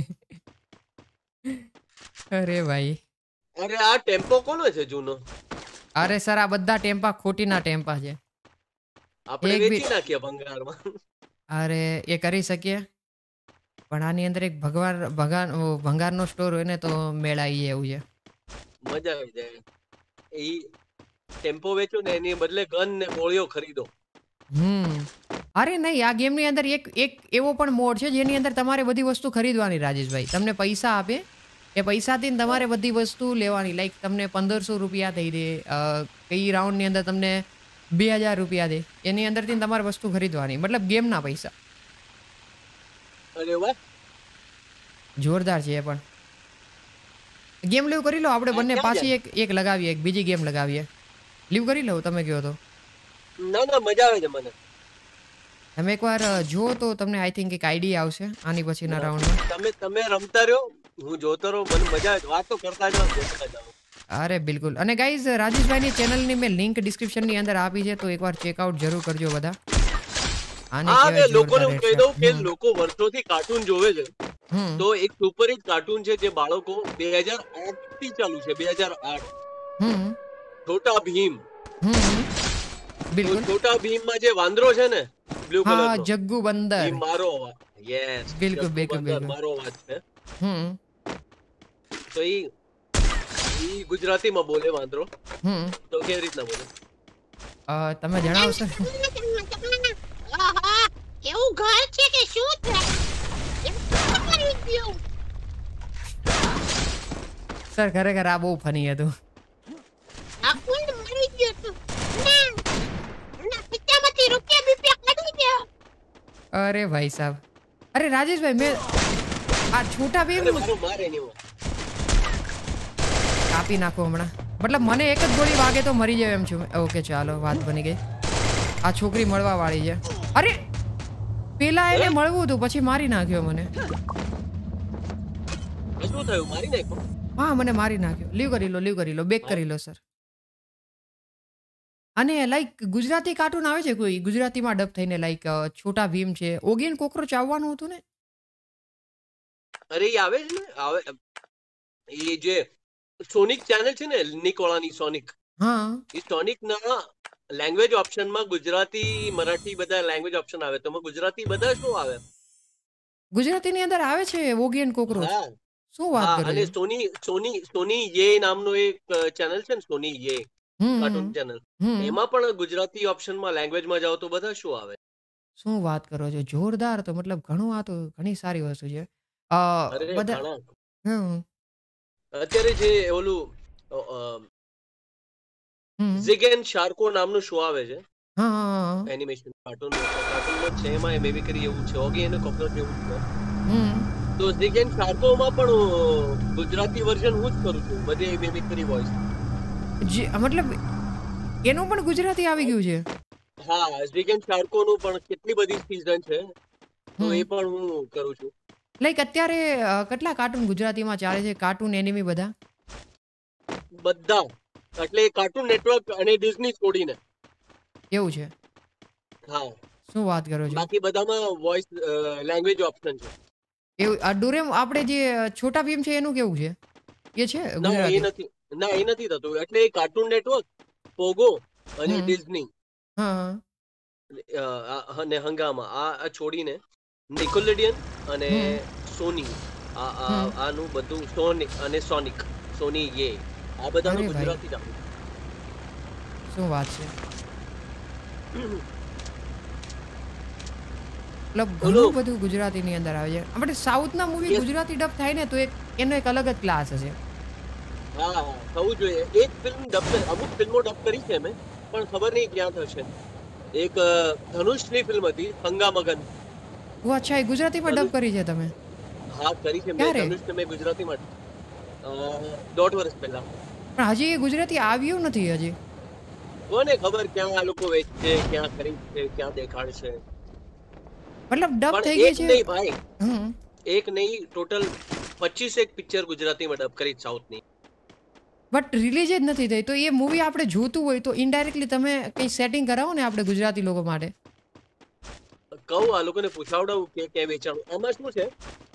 અરે ભાઈ, અરે આ ટેમ્પો કોનો છે જૂનો? અરે સર આ બધા ટેમ્પા ખોટીના ટેમ્પા છે. આપણે વેચી નાખીએ ભંગારમાં. અરે એ કરી શકીએ, પણ આની અંદર એક ભંગારનો સ્ટોર હોય ને તો મેળાઈ એવું છે. મજા આવી જાય. એ ટેમ્પો વેચો ને એની બદલે ગન ને ગોળીઓ ખરીદો. અરે નહીં, આ ગેમની અંદર એક એવો પણ મોડ છે જેની અંદર તમારે બધી વસ્તુ ખરીદવાની. રાજેશભાઈ તમને પૈસા આપે, એ પૈસાથી તમારે બધી વસ્તુ લેવાની. લાઈક તમને 1500 રૂપિયા થઈ દે, કઈ રાઉન્ડની અંદર તમને 2000 રૂપિયા દે, એની અંદરથી તમારે વસ્તુ ખરીદવાની, મતલબ ગેમના પૈસા. અરે વાહ, જોરદાર છે. એ પણ ગેમ લીવ કરી લો આપણે બંને. પાછી એક લગાવીએ, એક બીજી ગેમ લગાવીએ. લીવ કરી લો તમે કહો તો. ના મજા આવે છે મને. તમે એકવાર જો તો તમને આઈ થિંક એક આઈડિયા આવશે આની પછીના રાઉન્ડમાં. તમે રમતા રહ્યો, હું જોતો રહું, મને મજા આવે. વાતો કરતા જાઓ. અરે બિલકુલ. અને ગાઈઝ, રાજેશભાઈની ચેનલની મેં લિંક ડિસ્ક્રિપ્શનની અંદર આપી છે, તો એકવાર ચેકઆઉટ જરૂર કરજો બધા. લોકોને હું કહી દઉં કે લોકો વર્ષોથી કાર્ટૂન જોવે છે, તો એક સુપરહિટ કાર્ટૂન છે જે બાળકો 2008 થી ચાલુ છે. 2008 છોટા ભીમ. બિલકુલ. છોટા ભીમમાં જે વાંદરો છે ને, બ્લુ કલરનો, જગ્ગુ બંદર. મારો અવાજ. યસ, બિલકુલ. મારો અવાજ છે. તો ઈ ગુજરાતીમાં બોલે વાંદરો. તો કેવી રીતના બોલે? તમે જણાવશો? કેવું ઘર છે કે શું છે? સર ખરેખર આ બહુ ફની હતું. આ કોણ મરી ગયો તું? ના પિતામાંથી રૂપિયા કાઢી દે. અરે ભાઈ સાહેબ, અરે રાજેશભાઈ મેં આ છોટા ભીમ મારે નહીં કાપી નાખો હમણાં. મતલબ મને એક જ ગોળી વાગે તો મરી જાય એમ છું. ઓકે ચાલો વાત બની ગઈ. આ છોકરી મળવા વાળી છે. અરે પેલા એને મળવું હતું પછી મારી નાખ્યો મને. શું થયું? મારી નાખ્યો? હા મને મારી નાખ્યો. લીવ કરી લો બેક કરી લો સર. અને લાઈક ગુજરાતી કાર્ટૂન આવે છે કોઈ ગુજરાતીમાં ડબ થઈને લાઈક છોટા ભીમ છે, ઓગી એન્ડ કોકરોચ આવવાનું હતું ને? અરે એ આવે છે ને, આવે એ જે સોનિક ચેનલ છે ને, નિકોળાની સોનિક. હા એ સોનિક ના લેંગ્વેજ ઓપ્શનમાં ગુજરાતી મરાઠી બધા લેંગ્વેજ ઓપ્શન આવે. તો ગુજરાતી બધા શું આવે? ગુજરાતીની અંદર આવે છે ઓગી એન્ડ કોકરોચ. હા શું વાત કરો અને છો? સોની યે નામનો એક ચેનલ છે ને, સોની યે કાર્ટૂન ચેનલ. એમાં પણ ગુજરાતી ઓપ્શનમાં લેંગ્વેજમાં જાઓ તો બધા શું આવે? શું વાત કરો છો? જોરદાર. તો મતલબ ઘણું આ તો ઘણી સારી વસ્તુ છે. અરે બધા ઘણા અત્યારે જે ઓલું ઝિગ એન્ડ શાર્કો નામનું શો આવે છે, એનિમેશન કાર્ટૂનમાં છે. એમાં મેમિક્રી એવું છે, ઓગી અને કોકરોચ એવું છે. તો ઝિગ એન્ડ શાર્કોમાં પણ ગુજરાતી વર્ઝન હું જ કરું છું, બધી મેમિક્રી વોઇસ. મતલબ એનું પણ ગુજરાતી આવી ગયું છે? હા, ઝિગ એન્ડ શાર્કોનું પણ કેટલી બધી સીઝન છે, તો એ પણ હું કરું છું. લાઈક અત્યારે કેટલા કાર્ટૂન ગુજરાતીમાં ચાલે છે? કાર્ટૂન એનિમી બધા એટલે કાર્ટૂન નેટવર્ક અને ડિઝની છોડીને એવું છે? હા. શું વાત કરો છો? બાકી બધામાં વોઇસ લેંગ્વેજ ઓપ્શન છે. એવું ડોરેમ આપણે જે છોટા ભીમ છે એનું કેવું છે? એ છે ગુજરાતી? ના એ નથી થતું. એટલે કાર્ટૂન નેટવર્ક, પોગો અને ડિઝની અને હંગામા આ છોડીને નિકોલેડિયન અને સોની આનું બધું સોનિક અને સોની યે આ બધાનું ગુજરાતી જ આવે. શું વાત છે? મતલબ ઘણું બધું ગુજરાતીની અંદર આવે છે. આપણે સાઉથના મૂવી ગુજરાતી ડબ થાય ને તો એનો એક અલગ જ ક્લાસ હશે. હા થવું જોઈએ. એક ફિલ્મ અમુક ફિલ્મો ડબ કરી છે મેં, પણ ખબર નહીં ક્યાં થશે. એક ધનુષની ફિલ્મ હતી હંગામગન. ઓ અચ્છા, એ ગુજરાતીમાં ડબ કરી છે તમે? હા કરી છે મેં. ધનુષને મેં ગુજરાતીમાં 1.5 વર્ષ પહેલા. પણ હજી એ ગુજરાતી આવ્યું નથી હજી. કોને ખબર ક્યાં આ લોકો વેચશે, ક્યાં ખરીદશે, ક્યાં દેખાડશે. મતલબ ડબ થઈ ગઈ છે? નહીં ભાઈ, એક નહીં, ટોટલ 25 પિક્ચર ગુજરાતીમાં ડબ કરી સાઉથની. બટ રિલીઝ જ નથી થઈ. તો એ મૂવી આપણે જોતું હોય તો ઇનડાયરેક્ટલી તમે કંઈ સેટિંગ કરાવો ને આપણે ગુજરાતી લોકો માટે. કહું આ લોકોને પૂછાવડાવું કે ક્યાં વેચાણું. આમાં શું છે,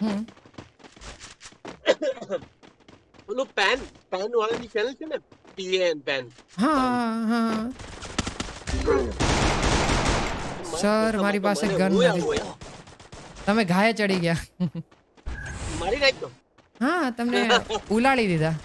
ઓલું પેન વાળાની ચેનલ છે ને, PAN પેન. હા સર મારી પાસે ગન નથી. તમે ઘાયે ચડી ગયા. મારી નાખ્યો. હા તમને ઉલાડી દીધા.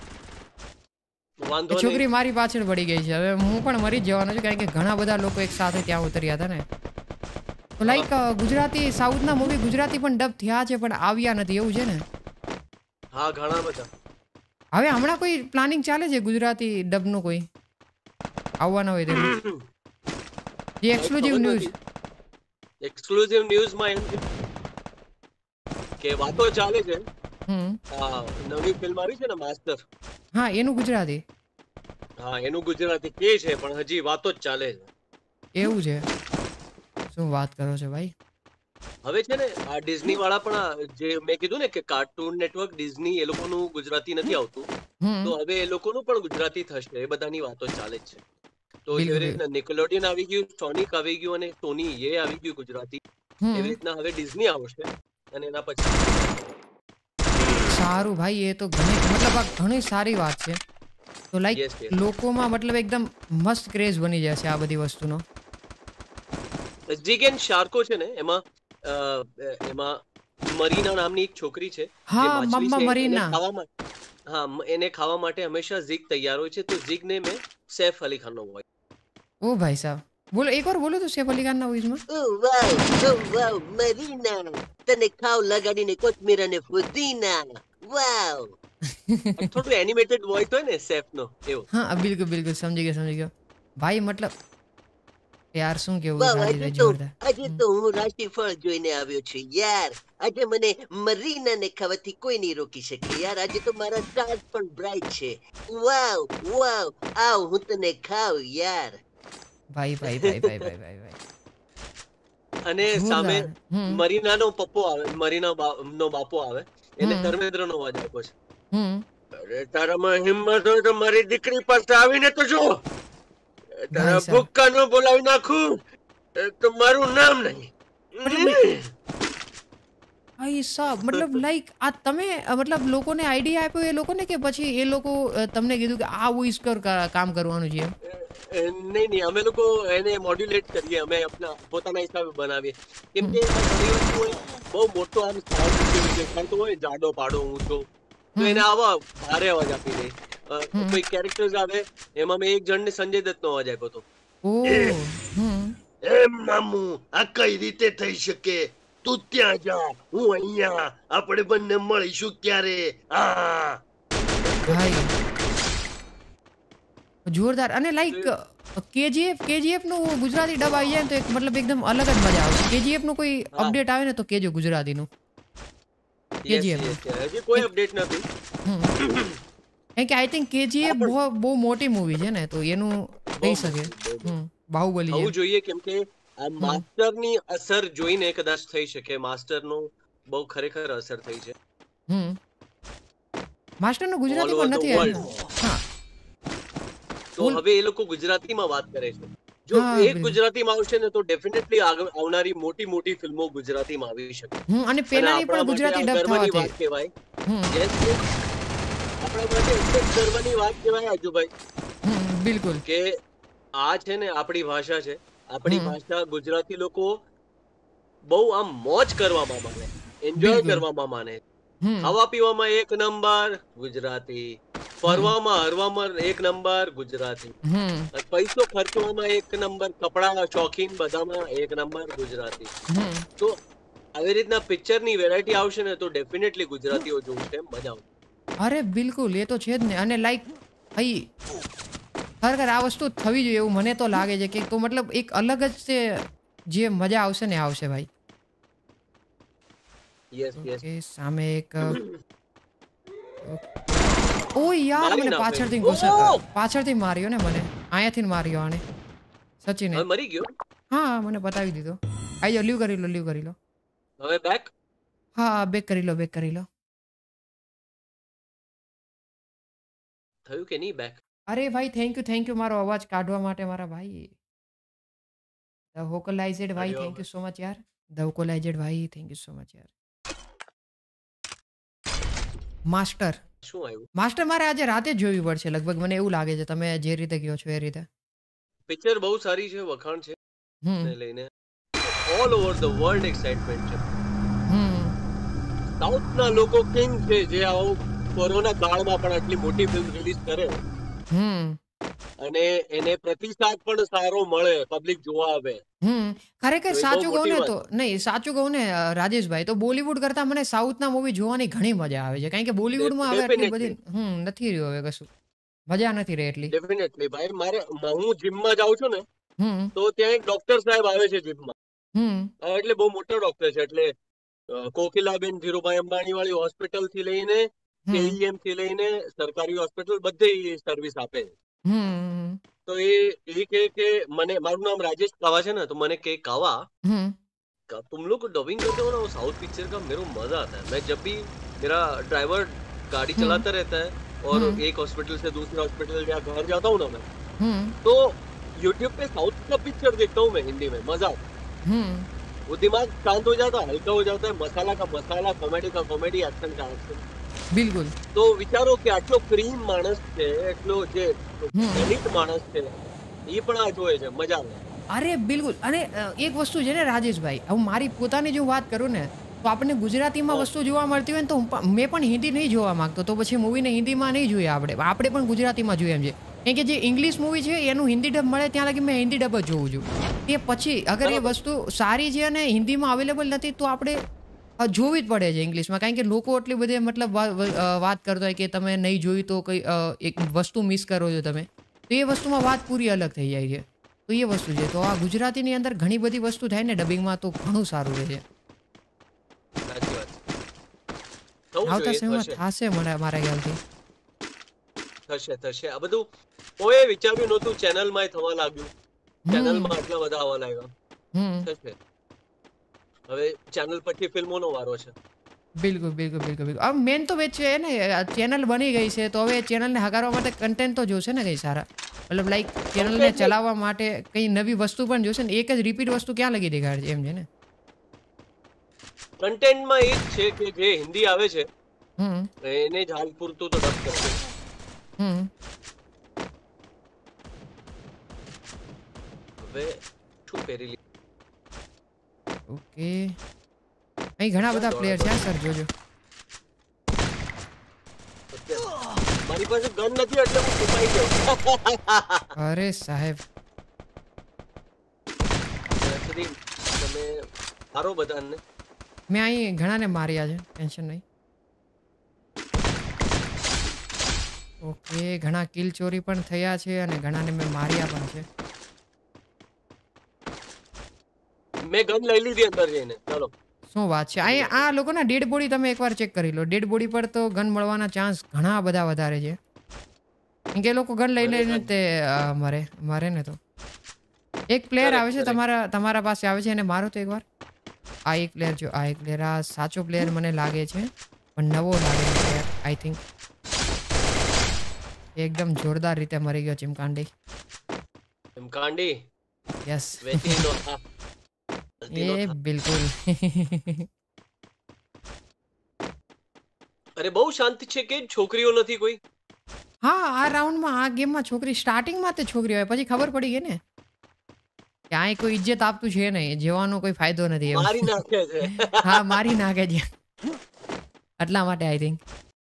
છોકરી મારી પાછળ પડી ગઈ છે. હવે હું પણ મરી જ જવાનો છું, કારણ કે ઘણા બધા લોકો એક સાથે ત્યાં ઉતર્યા હતા ને. તો લાઈક ગુજરાતી સાઉથના મૂવી ગુજરાતી પણ ડબ થયા છે પણ આવ્યા નથી, એવું છે ને? હા ઘણા બધા. હવે હમણાં કોઈ પ્લાનિંગ ચાલે છે ગુજરાતી ડબનું કોઈ આવવાના હોય તેનું? જે એક્સક્લુઝિવ ન્યૂઝમાં એમ કે વાતો ચાલે છે. નવી ફિલ્મ આવી છે ને માસ્ટર. હા એનું ગુજરાતી. હા એનું ગુજરાતી કે છે પણ હજી વાતો જ ચાલે છે. એવું છે? શું વાત કરો છો ભાઈ? હવે છે ને આ ડિઝની વાળા પણ જે મેં કીધું ને કે કાર્ટૂન નેટવર્ક ડિઝની એ લોકોનું ગુજરાતી નથી આવતું, તો હવે એ લોકોનું પણ ગુજરાતી થશે. એ બધાની વાતો ચાલે જ છે. તો એવી રીતના નિકોલોડિયન આવી ગયું, સોનિક આવી ગયું અને સોની એ આવી ગયું ગુજરાતી. એવી રીતના હવે ડિઝની આવશે અને એના પછી સારું ભાઈ, એ તો મતલબ આ ઘણી સારી વાત છે. તો લાઈક લોકોમાં મતલબ એકદમ મસ્ત ક્રેઝ બની જશે આ બધી વસ્તુનો. ઝિગ એન્ડ શાર્કો છે ને, એમાં મરીના નામની એક છોકરી છે જે હા માછલી મમ્મા છે એને મરીના. ખાવા માટે એને ખાવા માટે હંમેશા ઝીગ તૈયાર હોય છે, તો ઝીગને મેં સૈફ અલી ખાનનો વોઇસ. ઓ ભાઈ સાહેબ, બોલો એકવાર બોલો તો સૈફ અલી ખાનના વોઇસમાં. ઓ વાવ મરીના, તને ખાવ લગાડીને કોથમીર અને ફુદીના. વાવ. થોડું એનિમેટેડ વોઇસ હોય ને સૈફનો એવો. હા બિલકુલ બિલકુલ, સમજી ગયો ભાઈ. મતલબ યાર શું કેવું વાવ, રાજેશભાઈ, જોરદાર. આજે તો હું રાશિફળ જોઈને આવ્યો છું યાર. આજે મને મરીનાને ખાવાથી કોઈ નહીં રોકી શકે યાર. આજે તો મારા સ્ટાર્સ પણ બ્રાઇટ છે. વાવ વાવ, આવ હું તને ખાવ યાર. ભાઈ ભાઈ ભાઈ ભાઈ ભાઈ ભાઈ ભાઈ, અને સામે જોરદાર. મરીનાનો પપ્પો આવે, નો બાપો આવે, એને હમ. ધર્મેન્દ્રનો અવાજ આપ્યો છે. હમ અરે તારામાં હિંમત હોય તો મારી દીકરી પાસે આવીને તો જો, તારા ભાઈ સાહેબ. ભૂક્કાનો બોલાવી નાખું તો મારું નામ નહીં. ભાઈ સાહેબ, મતલબ લાઈક આ તમે મતલબ લોકોને આઈડિયા આપ્યો એ લોકોને, કે પછી એ લોકો તમને કીધું કે આ વોઇસ કામ કરવાનું છે એમ? નહીં, અમે લોકો એને મોડ્યુલેટ કરીએ, અમે પોતાના હિસાબે બનાવીએ. કેમ કે ઘણી વસ્તુ હોય, બહુ મોટો આમ દેખાતો હોય, જાડો પાડો ઊંચો, તો એને આવા ભારે અવાજ આપી દે. કોઈ કેરેક્ટર્સ આવે, એમાં મેં એક જણને સંજય દત્તનો અવાજ આપ્યો હતો. ઓ એમ મામુ, આ કઈ રીતે થઈ શકે? તું ત્યાં જા, હું અહીંયા, આપણે બંને મળીશું ક્યારે? હા, ભાઈ જોરદાર. અને લાઈક કેજીએફ નું ગુજરાતી ડબ આવી જાય ને તો એક મતલબ એકદમ અલગ જ મજા આવે. કેજીએફ નું કોઈ અપડેટ આવે ને તો કેજો ગુજરાતીનું. KGF. હજી કોઈ અપડેટ નથી. કારણ કે આઈ થિંક કેજીએફ બહુ મોટી મૂવી છે ને, તો એનું થઈ શકે. બાહુબલી થવું છે. જોઈએ, કેમ કે આ માસ્ટરની અસર જોઈને કદાચ થઈ શકે. માસ્ટરનો બહુ ખરેખર અસર થઈ છે. માસ્ટરનું ગુજરાતીમાં All over નથી the આવ્યું. હા તો હવે એ લોકો ગુજરાતીમાં વાત કરે છે. જો હા, એક બિલકુલ. ગુજરાતીમાં આવશે ને તો ડેફિનેટલી આવનારી મોટી ફિલ્મો ગુજરાતીમાં આવી શકે. અને પેલાની પણ ગુજરાતી ડબ ગર્વની થવા વાત કહેવાય. હમ Yes, yes. આપણા માટે એટલી જ ગર્વની વાત કહેવાય આજુભાઈ, બિલકુલ. કે આ છે ને આપણી ભાષા છે. આપણી ભાષા ગુજરાતી લોકો બહુ આમ મોજ કરવામાં માને, એન્જોય બિલકુલ. કરવામાં માને. ખાવા પીવામાં એક નંબર ગુજરાતી, ફરવામાં હરવામાં એક નંબર ગુજરાતી, પૈસો ખર્ચવામાં એક નંબર, કપડા શોખીન બધામાં એક નંબર ગુજરાતી. તો આવી રીતના પિક્ચરની વેરાયટી આવશે ને તો ડેફિનેટલી ગુજરાતીઓ જોશે, મજા આવશે. અરે બિલકુલ, એ તો છે જ ને. અને લાઈક ભાઈ ખરેખર આ વસ્તુ થવી જોઈએ એવું મને તો લાગે છે, કે તો મતલબ એક અલગ જ છે, જે મજા આવશે ને આવશે ભાઈ. Yes yes. ઓકે, સામે એક ઓ યાર, મારી મને નાખ્યો. પાછળથી માર્યો ને, મને અહીંયાથી માર્યો આને, સચિને. હવે મરી ગયો. હા, મને બતાવી દીધો. આઈ જાઓ, લીવ કરી લો. હવે બેક. હા, બેક કરી લો. થયું કે નહીં બેક? અરે ભાઈ, થેન્ક યુ મારો અવાજ કાઢવા માટે મારા ભાઈ. ધ વોકલાઇઝેડ ભાઈ, થેન્ક યુ સો મચ યાર. ધ વોકલાઇઝેડ ભાઈ, થેન્ક યુ સો મચ યાર. માસ્ટર શું આવ્યું? મારે આજે રાતે જ જોવી પડશે લગભગ, મને એવું લાગે છે, તમે જે રીતે કહો છો એ રીતે. પિક્ચર બહુ સારી છે, વખાણ છે ને લઈને all over the world excitement છે. સાઉથના લોકો કિંગ છે, જે આવું કોરોના કાળમાં પણ આટલી મોટી ફિલ્મ રિલીઝ કરે અને એને પ્રતિસાદ પણ સારો મળે, પબ્લિક જોવા આવે. ખરેખર તો એ સાચું બહુ કહું ને મોટી તો નહીં, સાચું કહું ને રાજેશભાઈ, તો બોલિવૂડ કરતા મને સાઉથના મૂવી જોવાની ઘણી મજા આવે છે. કારણ કે બોલિવૂડમાં હવે એટલી બધી નથી રહ્યું હવે કશું, મજા નથી રહી એટલી. ડેફિનેટલી ભાઈ, હું જીમમાં જાઉં છું ને તો ત્યાં એક ડોક્ટર સાહેબ આવે છે જીમમાં, એટલે બહુ મોટો ડોક્ટર છે. એટલે કોકિલાબેન ધીરુભાઈ અંબાણી વાળી હોસ્પિટલ થી લઈને કેઈએમ થી લઈને સરકારી હોસ્પિટલ બધી સર્વિસ આપે. તો એ કહે કે મને, મારું નામ રાજેશ કાવા છે ને, તો મને કે कावा तुम लोग डबिंग करते हो ना वो साउथ पिक्चर का, मेरे को मजा आता है. मैं जब भी मेरा ड्राइवर गाड़ी चलाता रहता है और एक हॉस्पिटल से दूसरे हॉस्पिटल या घर जाता हूँ ना मैं, तो यूट्यूब पे साउथ का पिक्चर देखता हूँ मैं हिंदी में, मजा आता है. वो दिमाग शांत हो जाता है, हल्का हो जाता है, मसाला का मसाला, कॉमेडी का कॉमेडी, एक्शन का एक्शन. બિલકુલ. તો વિચારો કે આટલો ક્રીમ માણસ છે, એટલો જે એલિટ માણસ છે, એ પણ આ જોવે છે, મજા આવે. અરે બિલકુલ. અને એક વસ્તુ છે ને રાજેશભાઈ, હું મારી પોતાની જો વાત કરું ને, તો આપણને ગુજરાતીમાં વસ્તુ જોવા મળતી હોય ને તો મેં પણ હિન્દી નહીં જોવા માંગતો, તો પછી મૂવીને હિન્દીમાં નહીં જોઈએ આપણે પણ ગુજરાતીમાં જોઈએ એમ છે. કેમ કે જે ઇંગ્લિશ મૂવી છે એનું હિન્દી ડબ મળે ત્યાં લગી મેં હિન્દી ડબ જ જોઉં છું. તે પછી અગર એ વસ્તુ સારી છે અને હિન્દીમાં અવેલેબલ નથી તો આપણે જોવી જ પડે છે ઇંગ્લિશમાં. કારણ કે લોકો એટલી બધી મતલબ વાત કરતા હોય કે તમે નહીં જોયું તો કંઈ એક વસ્તુ મિસ કરો છો તમે, તો એ વસ્તુમાં વાત પૂરી અલગ થઈ જાય છે. તો એ વસ્તુ છે. તો આ ગુજરાતીની અંદર ઘણી બધી વસ્તુ થાય ને ડબિંગમાં તો ઘણું સારું રહે છે. આવતા સમયમાં થશે મારા ખ્યાલથી. થશે. આ બધું કોઈ વિચાર્યું નહોતું, ચેનલમાં થવા લાગ્યું, ચેનલમાં આટલા બધા આવવા લાગ્યા. થશે. હવે ચેનલ પછી ફિલ્મોનો વારો છે. બિલકુલ. હવે મેન તો છે ને, ચેનલ બની ગઈ છે તો હવે ચેનલને હગારવા માટે કન્ટેન્ટ તો જોશે ને કંઈ સારા. મતલબ લાઈક ચેનલને ચલાવવા માટે કંઈ નવી વસ્તુ પણ જોશે ને. એક જ રિપીટ વસ્તુ ક્યાં લગી દેખાડે છે એમ છે ને. કન્ટેન્ટમાં એ જ છે કે જે હિન્દી આવે છે એને જ હાલ પૂરતું તો ડબ કરશે. હવે શું પહેરી ઓકે, અહીં ઘણા બધા પ્લેયર છે સર, જોજો. મારી પાસે ગન નથી એટલે હું છુપાઈ ગયો. અરે સાહેબ, તમે મારો બધાને. મેં અહીં ઘણાને માર્યા છે, ટેન્શન નહીં. ઓકે, ઘણા કિલ ચોરી પણ થયા છે અને ઘણાને મેં માર્યા પણ છે. મેં ગન લઈ લીધી અંદર જઈને. ચાલો, શું વાત છે. અહીં આ લોકોના ડેડ બોડી તમે એકવાર ચેક કરી લો. ડેડ બોડી પર તો ગન મળવાના ચાન્સ ઘણા બધા વધારે છે. કેમ કે લોકો ગન લઈ લઈને તે મરે ને. તો એક પ્લેયર આવે છે તમારા પાસે આવે છે અને મારો તો એકવાર. આ એક પ્લેયર જો, આ એક પ્લેયર, આ સાચો પ્લેયર મને લાગે છે પણ નવો લાગે છે પ્લેયર આઈ થિંક. એકદમ જોરદાર રીતે મરી ગયો ચિમકાંડી. યસ, એ બિલકુલ. અરે બહુ શાંતિ છે કે છોકરીઓ નથી કોઈ. હા, આ રાઉન્ડમાં આ ગેમમાં છોકરી સ્ટાર્ટિંગમાં તે છોકરી હોય, પછી ખબર પડી ગઈ ને કે આ કોઈ ઇજ્જત આપતું છે નહીં, જેવાનો કોઈ ફાયદો નથી. મારી નાખે છે. હા, મારી નાખે છે એટલા માટે આઈ થિંક.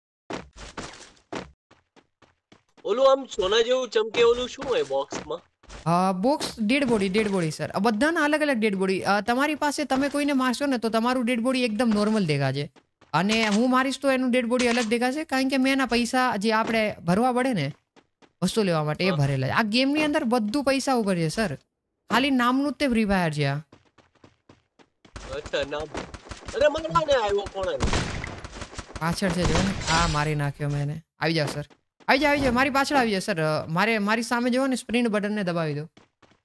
ઓલું આમ સોના જેવું ચમકે ઓલું શું હોય બોક્સમાં? Box dead body sir. બધાના અલગ અલગ ડેડ બોડી. તમારી પાસે તમે કોઈને મારશો ને તો તમારું ડેડ બોડી એકદમ નોર્મલ દેખાશે અને હું મારીશ તો એનું ડેડ બોડી અલગ દેખાશે. કારણ કે મેં એના પૈસા જે આપણે ભરવા પડે ને વસ્તુ લેવા માટે એ ભરેલા છે. આ ગેમની અંદર બધું પૈસા ઉપર છે સર. ખાલી નામનું જ તે ફ્રી ફાયર છે આ. અચ્છા, નામ. અરે મને આવ્યો કોણ પાછળ છે જો ને. હા, મારી નાખ્યો મેં એને. આવી જાવ સર, આવી જાવ. મારી પાછળ આવી જાવ સર. મારી સામે જોવો ને, સ્પ્રિન્ટ બટનને દબાવી દો.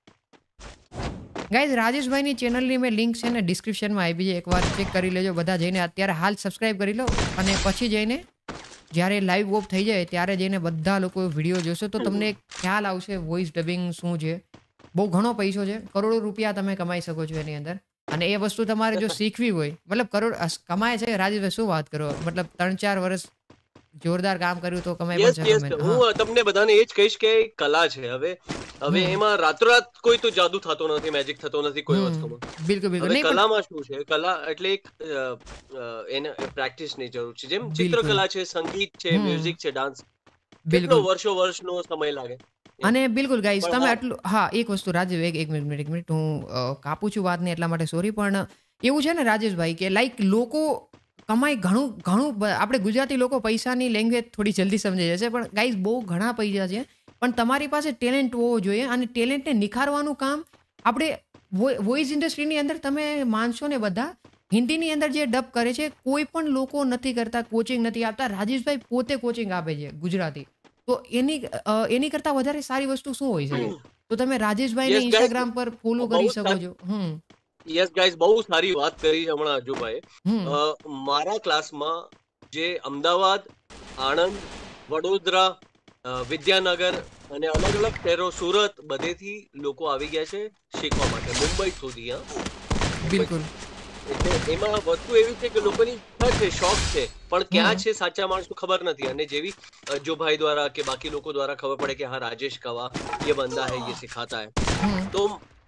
ગાઈઝ, રાજેશભાઈની ચેનલની મેં લિંક છે ને ડિસ્ક્રિપ્શનમાં આપી છે, એકવાર ચેક કરી લેજો બધા જઈને. અત્યારે હાલ સબસ્ક્રાઇબ કરી લો અને પછી જઈને જ્યારે લાઈવ ઓફ થઈ જાય ત્યારે જઈને બધા લોકો વિડીયો જોશો તો તમને ખ્યાલ આવશે વોઇસ ડબિંગ શું છે. બહુ ઘણો પૈસો છે, કરોડો રૂપિયા તમે કમાઈ શકો છો એની અંદર. અને એ વસ્તુ તમારે જો શીખવી હોય, મતલબ કરોડ કમાય છે રાજેશભાઈ, શું વાત કરો. મતલબ 3-4 વર્ષ જોરદાર કામ કર્યું તો કમાઈ પણ શકે. હું તમને બધાને એ જ કહીશ કે કલા છે. હવે એમાં રાતોરાત કોઈ તો જાદુ થતો નથી, મેજિક થતો નથી કોઈ વસ્તુમાં. બિલકુલ. કલામાં શું છે, કલા એટલે એક એને પ્રેક્ટિસની જરૂર છે. જેમ ચિત્રકલા છે, સંગીત છે, મ્યુઝિક છે, ડાન્સ, કેટલો વર્ષનો સમય લાગે. અને બિલકુલ ગાઈસ, તમે આટલું. હા, એક વસ્તુ રાજેશ, એક મિનિટ હું કાપું છું વાતને એટલા માટે સોરી. પણ એવું છે ને રાજેશભાઈ કે લાઈક લોકો કમાઈ ઘણું આપણે ગુજરાતી લોકો પૈસાની લેંગ્વેજ થોડી જલ્દી સમજી જશે, પણ ગાઈઝ બહુ ઘણા પૈસા છે. પણ તમારી પાસે ટેલેન્ટ હોવો જોઈએ અને ટેલેન્ટને નિખારવાનું કામ આપણે વોઇસ ઇન્ડસ્ટ્રીની અંદર તમે માનશો ને બધા હિન્દીની અંદર જે ડબ કરે છે કોઈ પણ લોકો નથી કરતા, કોચિંગ નથી આપતા. રાજેશભાઈ પોતે કોચિંગ આપે છે ગુજરાતી. તો એની કરતા વધારે સારી વસ્તુ શું હોઈ શકે? તો તમે રાજેશભાઈને ઇન્સ્ટાગ્રામ પર ફોલો કરી શકો છો. યસ ગાઈઝ, બહુ સારી વાત કરી હમણાં અજુભાઈ. મારા ક્લાસમાં જે અમદાવાદ, આણંદ, વડોદરા, વિદ્યાનગર અને અલગ અલગ શહેરો, સુરત, બધેથી લોકો આવી ગયા છે શીખવા માટે, મુંબઈ સુધી. બિલકુલ. એટલે એમાં વસ્તુ એવી છે કે લોકોની ઈચ્છા છે, શોખ છે, પણ ક્યાં છે સાચા માણસો ખબર નથી. અને જેવી અજુભાઈ દ્વારા કે બાકી લોકો દ્વારા ખબર પડે કે હા રાજેશ કવા ये बंदा है, ये सिखाता है, तो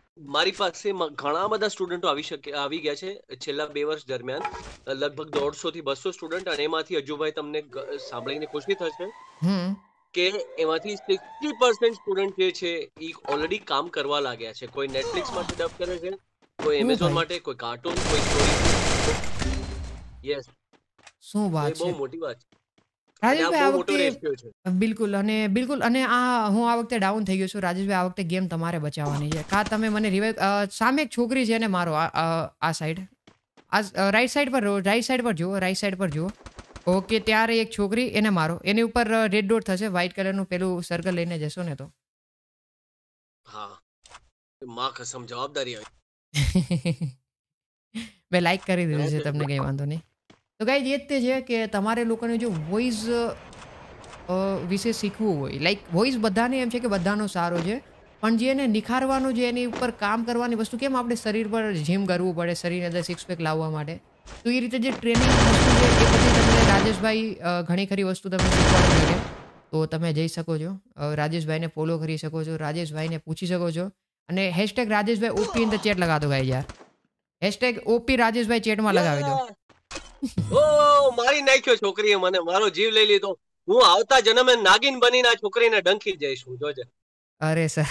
મારી પાસે ઘણા બધા સ્ટુડન્ટો આવી ગયા છે છેલ્લા 2 વર્ષ દરમિયાન. લગભગ 150 થી 200 સ્ટુડન્ટ, અને એમાંથી અજુભાઈ તમને સાંભળીને ખુશી થશે હમ કે એમાંથી 60% સ્ટુડન્ટ જે છે એ ઓલરેડી કામ કરવા લાગ્યા છે. કોઈ નેટફ્લિક્સ માટે ડબ કરે છે, કોઈ ઓ એમેઝોન ભાઈ માટે, કોઈ કાર્ટૂન, કોઈ સ્ટોરી. યસ, શું એ વાત બહુ છે મોટી વાત છે, અને આ રાજેશભાઈ. બહુ આ મોટો રેશિયો છે. બિલકુલ અને હું આ વખતે ડાઉન થઈ ગયો છું રાજેશભાઈ. આ વખતે ગેમ તમારે બચાવવાની છે. કા તમે મને રિવાઈવ, સામે એક છોકરી છે ને મારો આ સાઈડ, આ રાઈટ સાઈડ પર જુઓ. ઓકે, ત્યારે એક છોકરી, એને મારો. એની ઉપર રેડ ડોટ થશે, વ્હાઈટ કલરનું પેલું સર્કલ લઈને જશો ને તો. હા, માં કસમ જવાબદારી આવી. મેં લાઈક કરી દીધું છે, તમને કંઈ વાંધો નહીં. તો ગાઈઝ, એ જ તે છે કે તમારે લોકોને જો વોઇસ વિશે શીખવું હોય, લાઈક વોઇસ બધાને એમ છે કે બધાનો સારો છે, પણ જે એને નિખારવાનું, જે એની ઉપર કામ કરવાની વસ્તુ, કેમ આપણે શરીર પર જીમ કરવું પડે શરીરની અંદર સિક્સ પેક લાવવા માટે, તો એ રીતે જે ટ્રેનિંગ વસ્તુ છે એ બધી તમને રાજેશભાઈ ઘણી ખરી વસ્તુ તમને શીખવાડી શકે. તો તમે જઈ શકો છો, રાજેશભાઈને ફોલો કરી શકો છો, રાજેશભાઈને પૂછી શકો છો, અને હેશટેગ રાજેશભાઈ ઓપી ઇન ધ ચેટ લગાવી દો ગાઈ યાર. હેશટેગ ઓપી રાજેશભાઈ ચેટમાં લગાવી દો. ઓ મારી નાખ્યો છોકરીએ મને, મારો જીવ લઈ લીધો. હું આવતા જન્મે નાગિન બનીને આ છોકરીને ડંખી જઈશ, હું જોજે. અરે સર,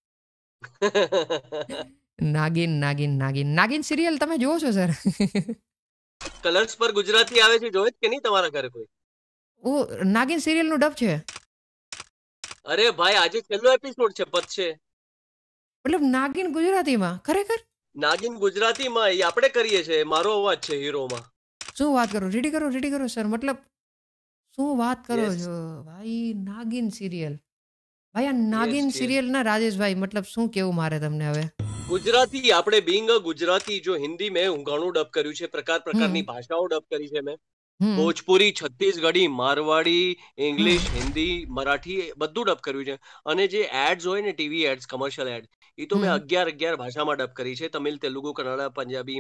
નાગિન સિરિયલ તમે જોવો છો સર? કલર્સ પર ગુજરાતી આવે છે, જોવે કે નહીં તમારા ઘરે કોઈ? ઓ નાગિન સિરિયલ નું ડબ છે? અરે ભાઈ, આજે છેલ્લો એપિસોડ છે, પતશે. મતલબ નાગિન ગુજરાતીમાં? ખરેખર? નાગિન ગુજરાતીમાં એ આપણે કરીએ છીએ, મારો અવાજ છે હીરોમાં. શું વાત કરો, રેડી કરો સર. મતલબ શું વાત કરો છો ભાઈ? નાગિન સિરિયલ ભાઈ, આ નાગિન સિરિયલ ના રાજેશભાઈ, મતલબ શું કેવું મારે તમને હવે? ગુજરાતી, આપણે બીંગ ગુજરાતી, જો હિન્દી મેં હું ઘણું ડબ કર્યું છે, પ્રકારની ભાષાઓ ડબ કરી છે મેં. ભોજપુરી, છત્તીસગઢી, મારવાડી, ઇંગ્લિશ, હિન્દી, મરાઠી, બધું ડબ કર્યું છે. અને જે એડ્સ હોય ને, ટીવી એડ્સ, કમર્શિયલ એડ, એ તો મેં 11 ભાષામાં ડબ કરી છે. તમિલ, તેલુગુ, કન્નડા, પંજાબી,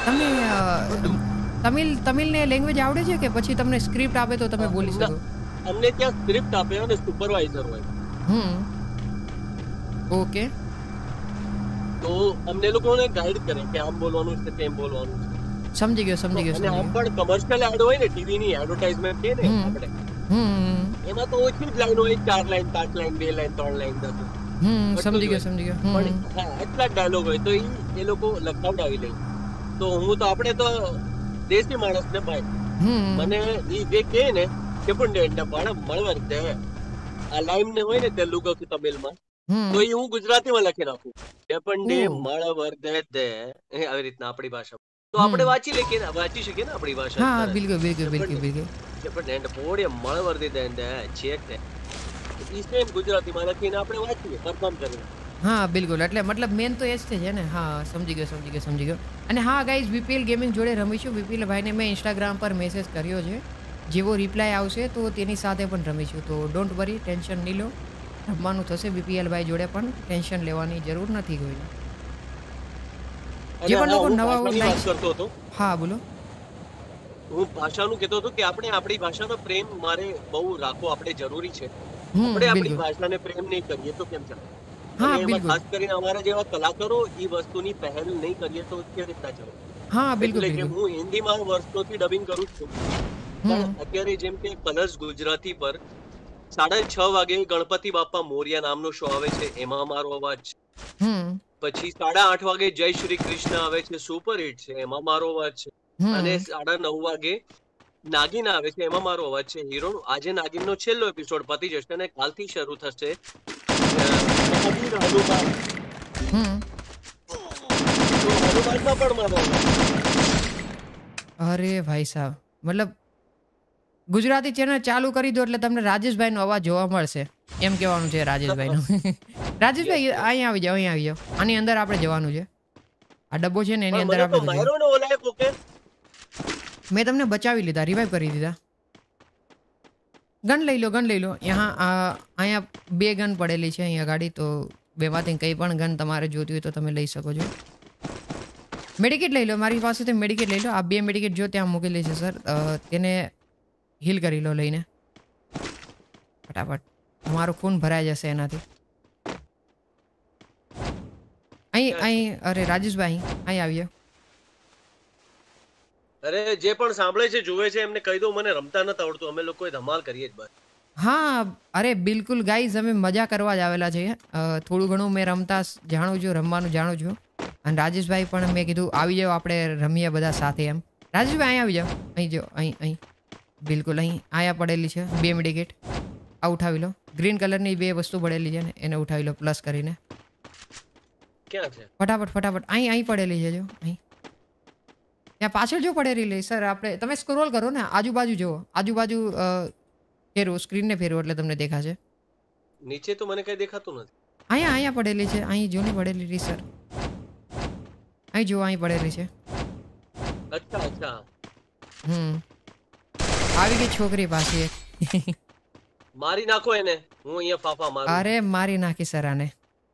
તમિલ ને લેંગ્વેજ આવડે છે કે પછી તમને સ્ક્રિપ્ટ આપે તો તમે બોલી શકો? અમને ત્યાં સ્ક્રિપ્ટ આપે અને સુપરવાઇઝર હોય. ઓકે, તો અમને લોકોને ગાઈડ કરે કે આમ બોલવાનું છે, તેમ બોલવાનું છે. સમજી ગયો. અને આમ પણ કમર્શિયલ એડ હોય ને, ટીવી ની એડવર્ટાઇઝમેન્ટ કે ને આપણે, એમાં તો ઓછી જ લાઈન હોય, 4 લાઈન, 5 લાઈન, 2 લાઈન, 3 લાઈન, 10. સમજી ગયો. પણ હા, એટલા જ ડાયલોગ હોય તો એ લોકો લખાવડાવી લે. તો હું તો, આપણે તો દેશી માણસ ને ભાઈ, મને ઈ જે કહે ને કે પણ મળવા દે, આ લાઈન ને હોય ને તેલુગુ કે તમિલમાં, તો એ હું ગુજરાતીમાં લખી નાખું, ડેપન્ડે મળવર દે, આવી રીતના આપણી ભાષામાં. તો આપણે વાંચી શકીએ ને આપણી ભાષા. હા, બિલકુલ. ડેપન્ડે પોડે મળવર દે ચેક દે, ઈ સેમ ગુજરાતીમાં લખીને આપણે વાંચીએ, પરફોર્મ કરીને. હા, બિલકુલ. એટલે મતલબ મેન તો એ જ છે ને. હા, સમજી ગયો. અને હા ગાઈઝ, બીપીએલ ગેમિંગ જોડે રમીશું. બીપીએલ ભાઈને મેં ઇન્સ્ટાગ્રામ પર મેસેજ કર્યો છે, જેવો રિપ્લાય આવશે તો તેની સાથે પણ રમીશું. તો ડોન્ટ વરી, ટેન્શન નહીં લો, રમવાનું થશે બીપીએલ ભાઈ જોડે પણ, ટેન્શન લેવાની જરૂર નથી કોઈને. જે પણ લોકો નવા વાત કરતો હતો. હા, બોલો. હું ભાષાનું કહેતો હતો કે આપણે આપણી ભાષાનો પ્રેમ મારે બહુ રાખવો આપણે જરૂરી છે. આપણે આપણી ભાષાને પ્રેમ નહીં કરીએ તો કેમ ચાલે? હા, બિલકુલ. ખાસ કરીને અમારા જેવા કલાકારો એ વસ્તુની પહેલ નહીં કરીએ તો કેવી રીતના ચાલે? હા, બિલકુલ. એટલે કે હું હિન્દીમાં વર્ષોથી ડબિંગ કરું છું, પણ અત્યારે જેમ કે કલર્સ ગુજરાતી પર 6:30 વાગે ગણપતિ બાપ્પા મોરિયા નામનો શો આવે છે, એમાં અમારો અવાજ છે. પછી 8:30 વાગે જય શ્રી કૃષ્ણ આવે છે, સુપર હિટ છે, એમાં મારો અવાજ છે. અને 9:30 વાગે નાગિન આવે છે, એમાં મારો અવાજ છે હીરો. આજે નાગિનનો છેલ્લો એપિસોડ પતી જશે અને કાલથી શરૂ થશે અરે ભાઈ સાહેબ, મતલબ ગુજરાતી ચેનલ ચાલુ કરી દો એટલે તમને રાજેશભાઈ નો અવાજ જોવા મળશે, એમ કહેવાનું છે રાજેશભાઈ નું. રાજેશભાઈ અહીંયા આવી જાઓ. આની અંદર આપણે જવાનું છે. આ ડબ્બો છે ને એની અંદર આપણે મેં તમને બચાવી લીધા, રિવાઈવ કરી દીધા. ગન લઈ લો. અહીંયા 2 ગન પડેલી છે અહીંયા ગાડી, તો બેમાંથી કંઈ પણ ગન તમારે જોતી હોય તો તમે લઈ શકો છો. મેડિકેટ લઈ લો, મારી પાસેથી મેડિકેટ લઈ લો. આ 2 મેડિકેટ જો ત્યાં મૂકેલી છે સર, તેને હીલ કરી લો લઈને ફટાફટ. તમારું ખૂન ભરાઈ જશે એનાથી. અહીં અરે રાજેશભાઈ અહીં આવી જાઓ. અરે જે પણ સાંભળે છે જુએ છે એમને કહી દો મને રમતા નથી આવડતું, અમે લોકો ધમાલ કરીએ જ બસ. હા અરે બિલકુલ ગાઈઝ, અમે મજા કરવા જ આવેલા છીએ. થોડું ઘણું મેં રમતા જાણું છું, રમવાનું જાણું છું. અને રાજેશભાઈ પણ મેં કીધું આવી જાઓ આપણે રમીએ બધા સાથે એમ. રાજેશભાઈ અહીં આવી જાઓ, અહીં જો અહીં બિલકુલ અહીં આયા પડેલી છે 2 મેડિકેટ. આ ઉઠાવી લો. ગ્રીન કલરની 2 વસ્તુ પડેલી છે ને એને ઉઠાવી લો પ્લસ કરીને. ક્યાં છે? ફટાફટ અહીં પડેલી છે જો અહીં. ત્યાં પાછળ જો પડેલી સર આપણે તમે સ્ક્રોલ કરો ને આજુબાજુ જુઓ, આજુબાજુ ફેરવો, સ્ક્રીનને ફેરવો એટલે તમને દેખાશે. નીચે તો મને કઈ દેખાતું નથી. અહીંયા પડેલી છે, અહીં જો ની પડેલી સર, અહીં જો અહીં પડેલી છે. અચ્છા આવી ગઈ છોકરી પાસે. મારી નાખો એને, હું અહીંયા ફાફા મારું. અરે મારી નાખી સર આને.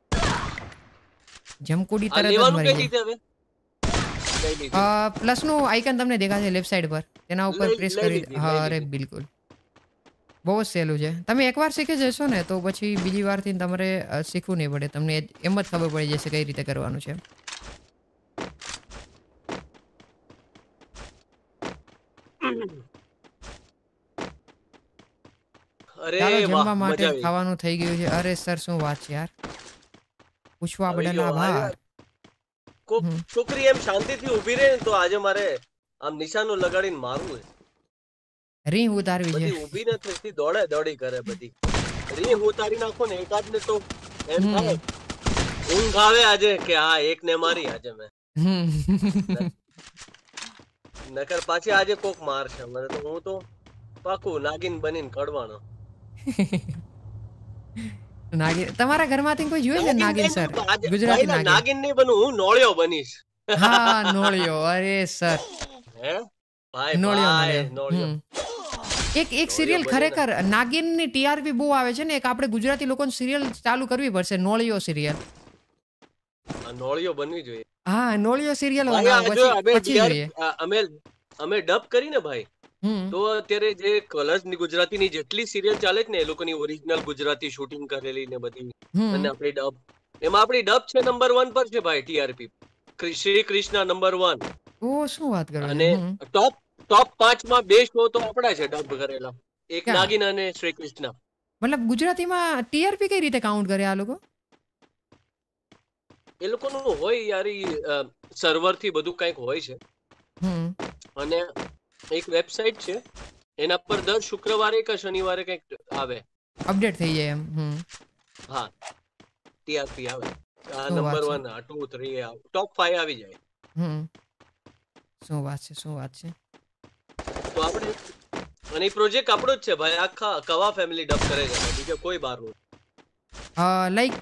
જમકુડી તરત જ લેવાનું મરી કઈ ગઈ. રીતે હવે? પ્લસ નું આઇકન તમને દેખાશે લેફ્ટ સાઈડ પર, તેના ઉપર પ્રેસ કરી. હા અરે બિલકુલ બહુ જ સહેલું છે. તમે એકવાર શીખી જશો ને તો પછી બીજી વારથી તમારે શીખવું નહીં પડે, તમને એમ જ ખબર પડી જશે કઈ રીતે કરવાનું છે. અરે ચાલો વાહ, જમવા માટે મજા આવી. ખાવાનું થઈ ગયું છે. અરે સર શું વાત છે યાર, પૂછવા આવી બદલ ગયો, આભાર. કોક હમ. છોકરી એમ શાંતિથી ઊભી રહે ને તો આજે મારે આમ નિશાનો લગાડીને મારવું છે. રીંગ ઉતારવી છે. બધી ઊભી નથી થતી, દોડી કરે બધી. રીંગ ઉતારી નાખો ને એકાદ ને તો એમ હમ. થાય ઊંઘ આવે આજે કે હા એક ને મારી આજે મેં. નકર પાછી આજે કોક માર છે મને તો. હું તો પાકું નાગિન બનીને કડવાનો. નાગિન તમારા ઘરમાંથી કોઈ જોઈએ છે નાગિન સર? આજે ગુજરાતી ભાઈ, નાગિન. નાગિન નહીં બનું, હું નોળિયો બનીશ. હા નોળિયો. અરે સર હે ભાઈ નોળિયો ભાઈ, નોળિયો. નોળિયો. એક સિરિયલ ખરેખર નાગિનની ટીઆરપી બહુ આવે છે ને, એક આપણે ગુજરાતી લોકોને સિરિયલ ચાલુ કરવી પડશે, નોળિયો સિરિયલ. આ નોળિયો બનવી જોઈએ. હા નોળિયો સિરિયલ ભાઈ, આ જો અમે પછી જોઈએ. અમે ડબ કરીને ભાઈ, હમ તો અત્યારે જે કલર્સ ની ગુજરાતીની જેટલી સિરિયલ ચાલે છે ને એ લોકોની ઓરિજિનલ ગુજરાતી શૂટિંગ કરેલી ને બધી, અને આપણી ડબ, એમાં આપણી ડબ છે નંબર 1 પર છે ભાઈ ટીઆરપી. શ્રી કૃષ્ણ નંબર 1. ઓ શું વાત કરો છો? અને ટોપ 5 માં 2 શો તો આપણા છે ડબ કરેલા, એક ક્યાં? નાગિન અને શ્રી કૃષ્ણ. મતલબ ગુજરાતીમાં ટીઆરપી કઈ રીતે કાઉન્ટ કરે આ લોકો? એ લોકોનું હોય યાર, સર્વર થી બધું કંઈક હોય છે. હમ અને એક વેબસાઇટ છે એના પર દર શુક્રવારે કે શનિવારે કંઈક આવે. અપડેટ થઈ જાય એમ. હા ટીઆરપી આવે. આ શું વાત નંબર છે. 1, 2, 3, ટોપ 5 આવી જાય. શું વાત છે, શું વાત છે. તો આપણે, અને એ પ્રોજેક્ટ આપણો જ છે ભાઈ, આખા કવા ફેમિલી ડબ કરે છે, બીજો કોઈ બહાર નું. લાઈક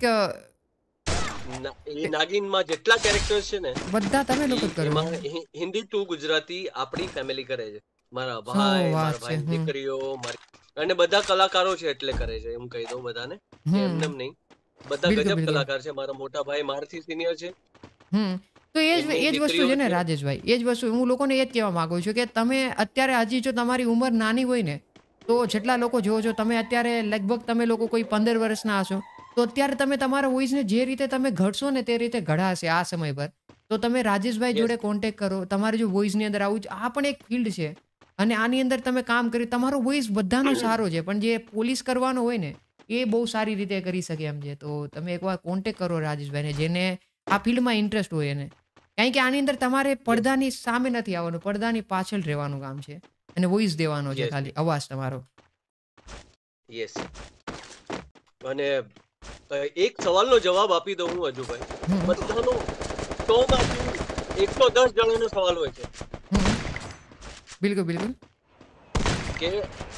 એ નાગિનમાં જેટલા કેરેક્ટર્સ છે ને બધા તમે લોકો જ કરો. એમાં હિન્દી ટુ ગુજરાતી આપણી ફેમિલી કરે છે. મારા શું ભાઈ, વાત મારા છે. ભાઈ દીકરીઓ, અને બધા કલાકારો છે એટલે કરે છે, એમ કહી દઉં બધાને, એમને એમ નહીં. બધા બિલકુલ, ગજબ બિલકુલ. કલાકાર છે. મારા મોટા ભાઈ મારથી સિનિયર છે. તો એ એમની જ વસ્તુ દીકરીઓ છે ને છે. રાજેશભાઈ, એ જ વસ્તુ હું લોકોને એ જ કહેવા માંગુ છું કે તમે અત્યારે હજી જો તમારી ઉંમર નાની હોય ને, તો જેટલા લોકો જોવો છો તમે અત્યારે લગભગ તમે લોકો કોઈ 15 વર્ષના હશો, તો અત્યારે તમે તમારા વોઇસને જે રીતે તમે ઘડશો ને તે રીતે ઘડાશે આ સમય પર. તો તમે રાજેશભાઈ જોડે કોન્ટેક્ટ કરો. તમારે જો વોઇસની અંદર આવું આ પણ એક ફિલ્ડ છે, અને આની અંદર તમે કામ કરી, તમારો વોઇસ બધાનો સારો છે, પણ જે પોલીસ કરવાનો હોય ને એ બહુ સારી રીતે કરી શકે એમ છે. તો તમે એકવાર કોન્ટેક્ટ કરો રાજેશભાઈને, જેને આ ફિલ્ડમાં ઇન્ટરેસ્ટ હોય એને. કારણ કે આની અંદર તમારે પડદાની સામે નથી આવવાનું, પડદાની પાછળ રહેવાનું કામ છે, અને વોઇસ દેવાનો છે, Yes. ખાલી અવાજ તમારો. યસ. અને એક સવાલનો જવાબ આપી દઉં હું અજુભાઈ. બધાનો 100 માંથી 110 જણાનો સવાલ હોય છે બિલકુલ બિલકુલ. કે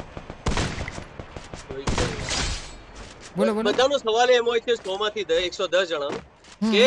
બોલો બોલો. બધાનો સવાલ એમ હોય છે 100 માંથી 110 જણાનો કે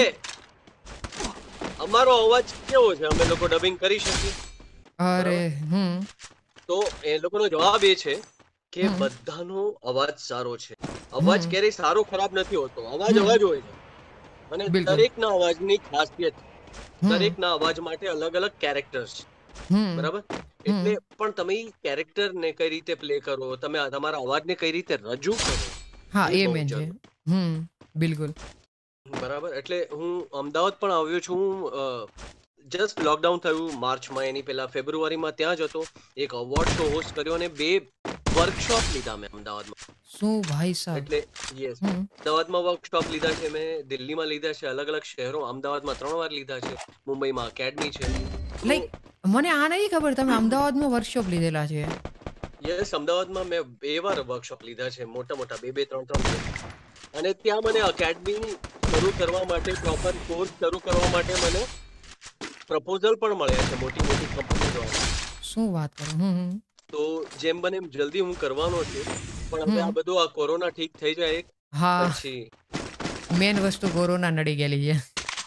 અમારો અવાજ કેવો છે, અમે લોકો ડબિંગ કરી શકીએ? અરે તો એ લોકોનો જવાબ એ છે કે બધાનો અવાજ સારો છે. અવાજ ક્યારેય સારો ખરાબ નથી હોતો, અવાજ અવાજ હોય છે. અને બિલકુલ. દરેકના અવાજની ખાસિયત, દરેકના અવાજ માટે અલગ અલગ કેરેક્ટર્સ છે, બરાબર? એટલે પણ તમે ઈ કેરેક્ટરને કઈ રીતે પ્લે કરો, તમે તમારા અવાજને કઈ રીતે રજૂ કરો, હા એ એ બહુ મેન છે. જરૂરી. બિલકુલ. બરાબર. એટલે હું અમદાવાદ પણ આવ્યો છું. જસ્ટ લોકડાઉન થયું માર્ચમાં, એની પહેલા ફેબ્રુઆરીમાં ત્યાં જ હતો. એક અવોર્ડ શો હોસ્ટ કર્યો અને 2 વર્કશોપ લીધા મેં અમદાવાદમાં. શું ભાઈ સાહેબ. એટલે યસ, હમ અમદાવાદમાં વર્કશોપ લીધા છે મેં, દિલ્હીમાં લીધા છે, અલગ અલગ શહેરો, અમદાવાદમાં 3 વાર લીધા છે, મુંબઈમાં એકેડમી છે. લાઈક મને આ નહીં ખબર તમે અમદાવાદમાં વર્કશોપ લીધેલા છે. યસ, અમદાવાદમાં મેં 2 વાર વર્કશોપ લીધા છે, મોટા મોટા 2 3 અને ત્યાં મને એકેડમી શરૂ કરવા માટે, પ્રોપર કોર્સ શરૂ કરવા માટે મને પ્રપોઝલ પણ મળ્યા છે મોટી મોટી કંપની દ્વારા. શું વાત કરો. તો જેમ બને એમ જલ્દી હું કરવાનો છું, પણ હવે આ બધું આ કોરોના ઠીક થઈ જાય હા પછી. મેન વસ્તુ કોરોના નડી ગયેલી છે.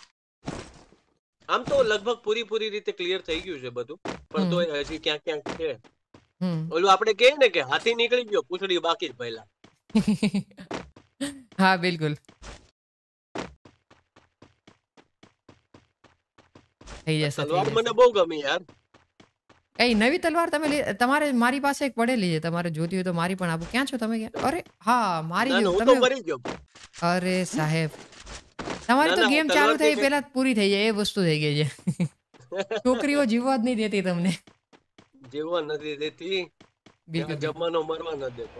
આમ તો લગભગ પૂરી રીતે ક્લિયર થઈ ગયું છે બધું, પણ તો હજી ક્યાંક ક્યાંક છે. ઓલું આપણે કહીએ ને કે હાથી નીકળી ગયો, પૂંછડી બાકી જ પહેલા. હા બિલકુલ થઈ જશે. તલવાર મને બહુ ગમી યાર. કઈ નવી તલવાર તમે તમારે મારી પાસે એક પડેલી છે, તમારે જોતી હોય તો મારી પણ આપો. ક્યાં છો તમે? અરે હા મારી હું તો મરી ગયો. અરે સાહેબ તમારી તો ગેમ ચાલુ થઈ પેલા પૂરી થઈ જાય એ વસ્તુ થઈ ગઈ છે. છોકરીઓ જીવવા જ નહીં દેતી તમને. જીવવા નથી દેતી, જમવાનો મરવા નથી દેતો.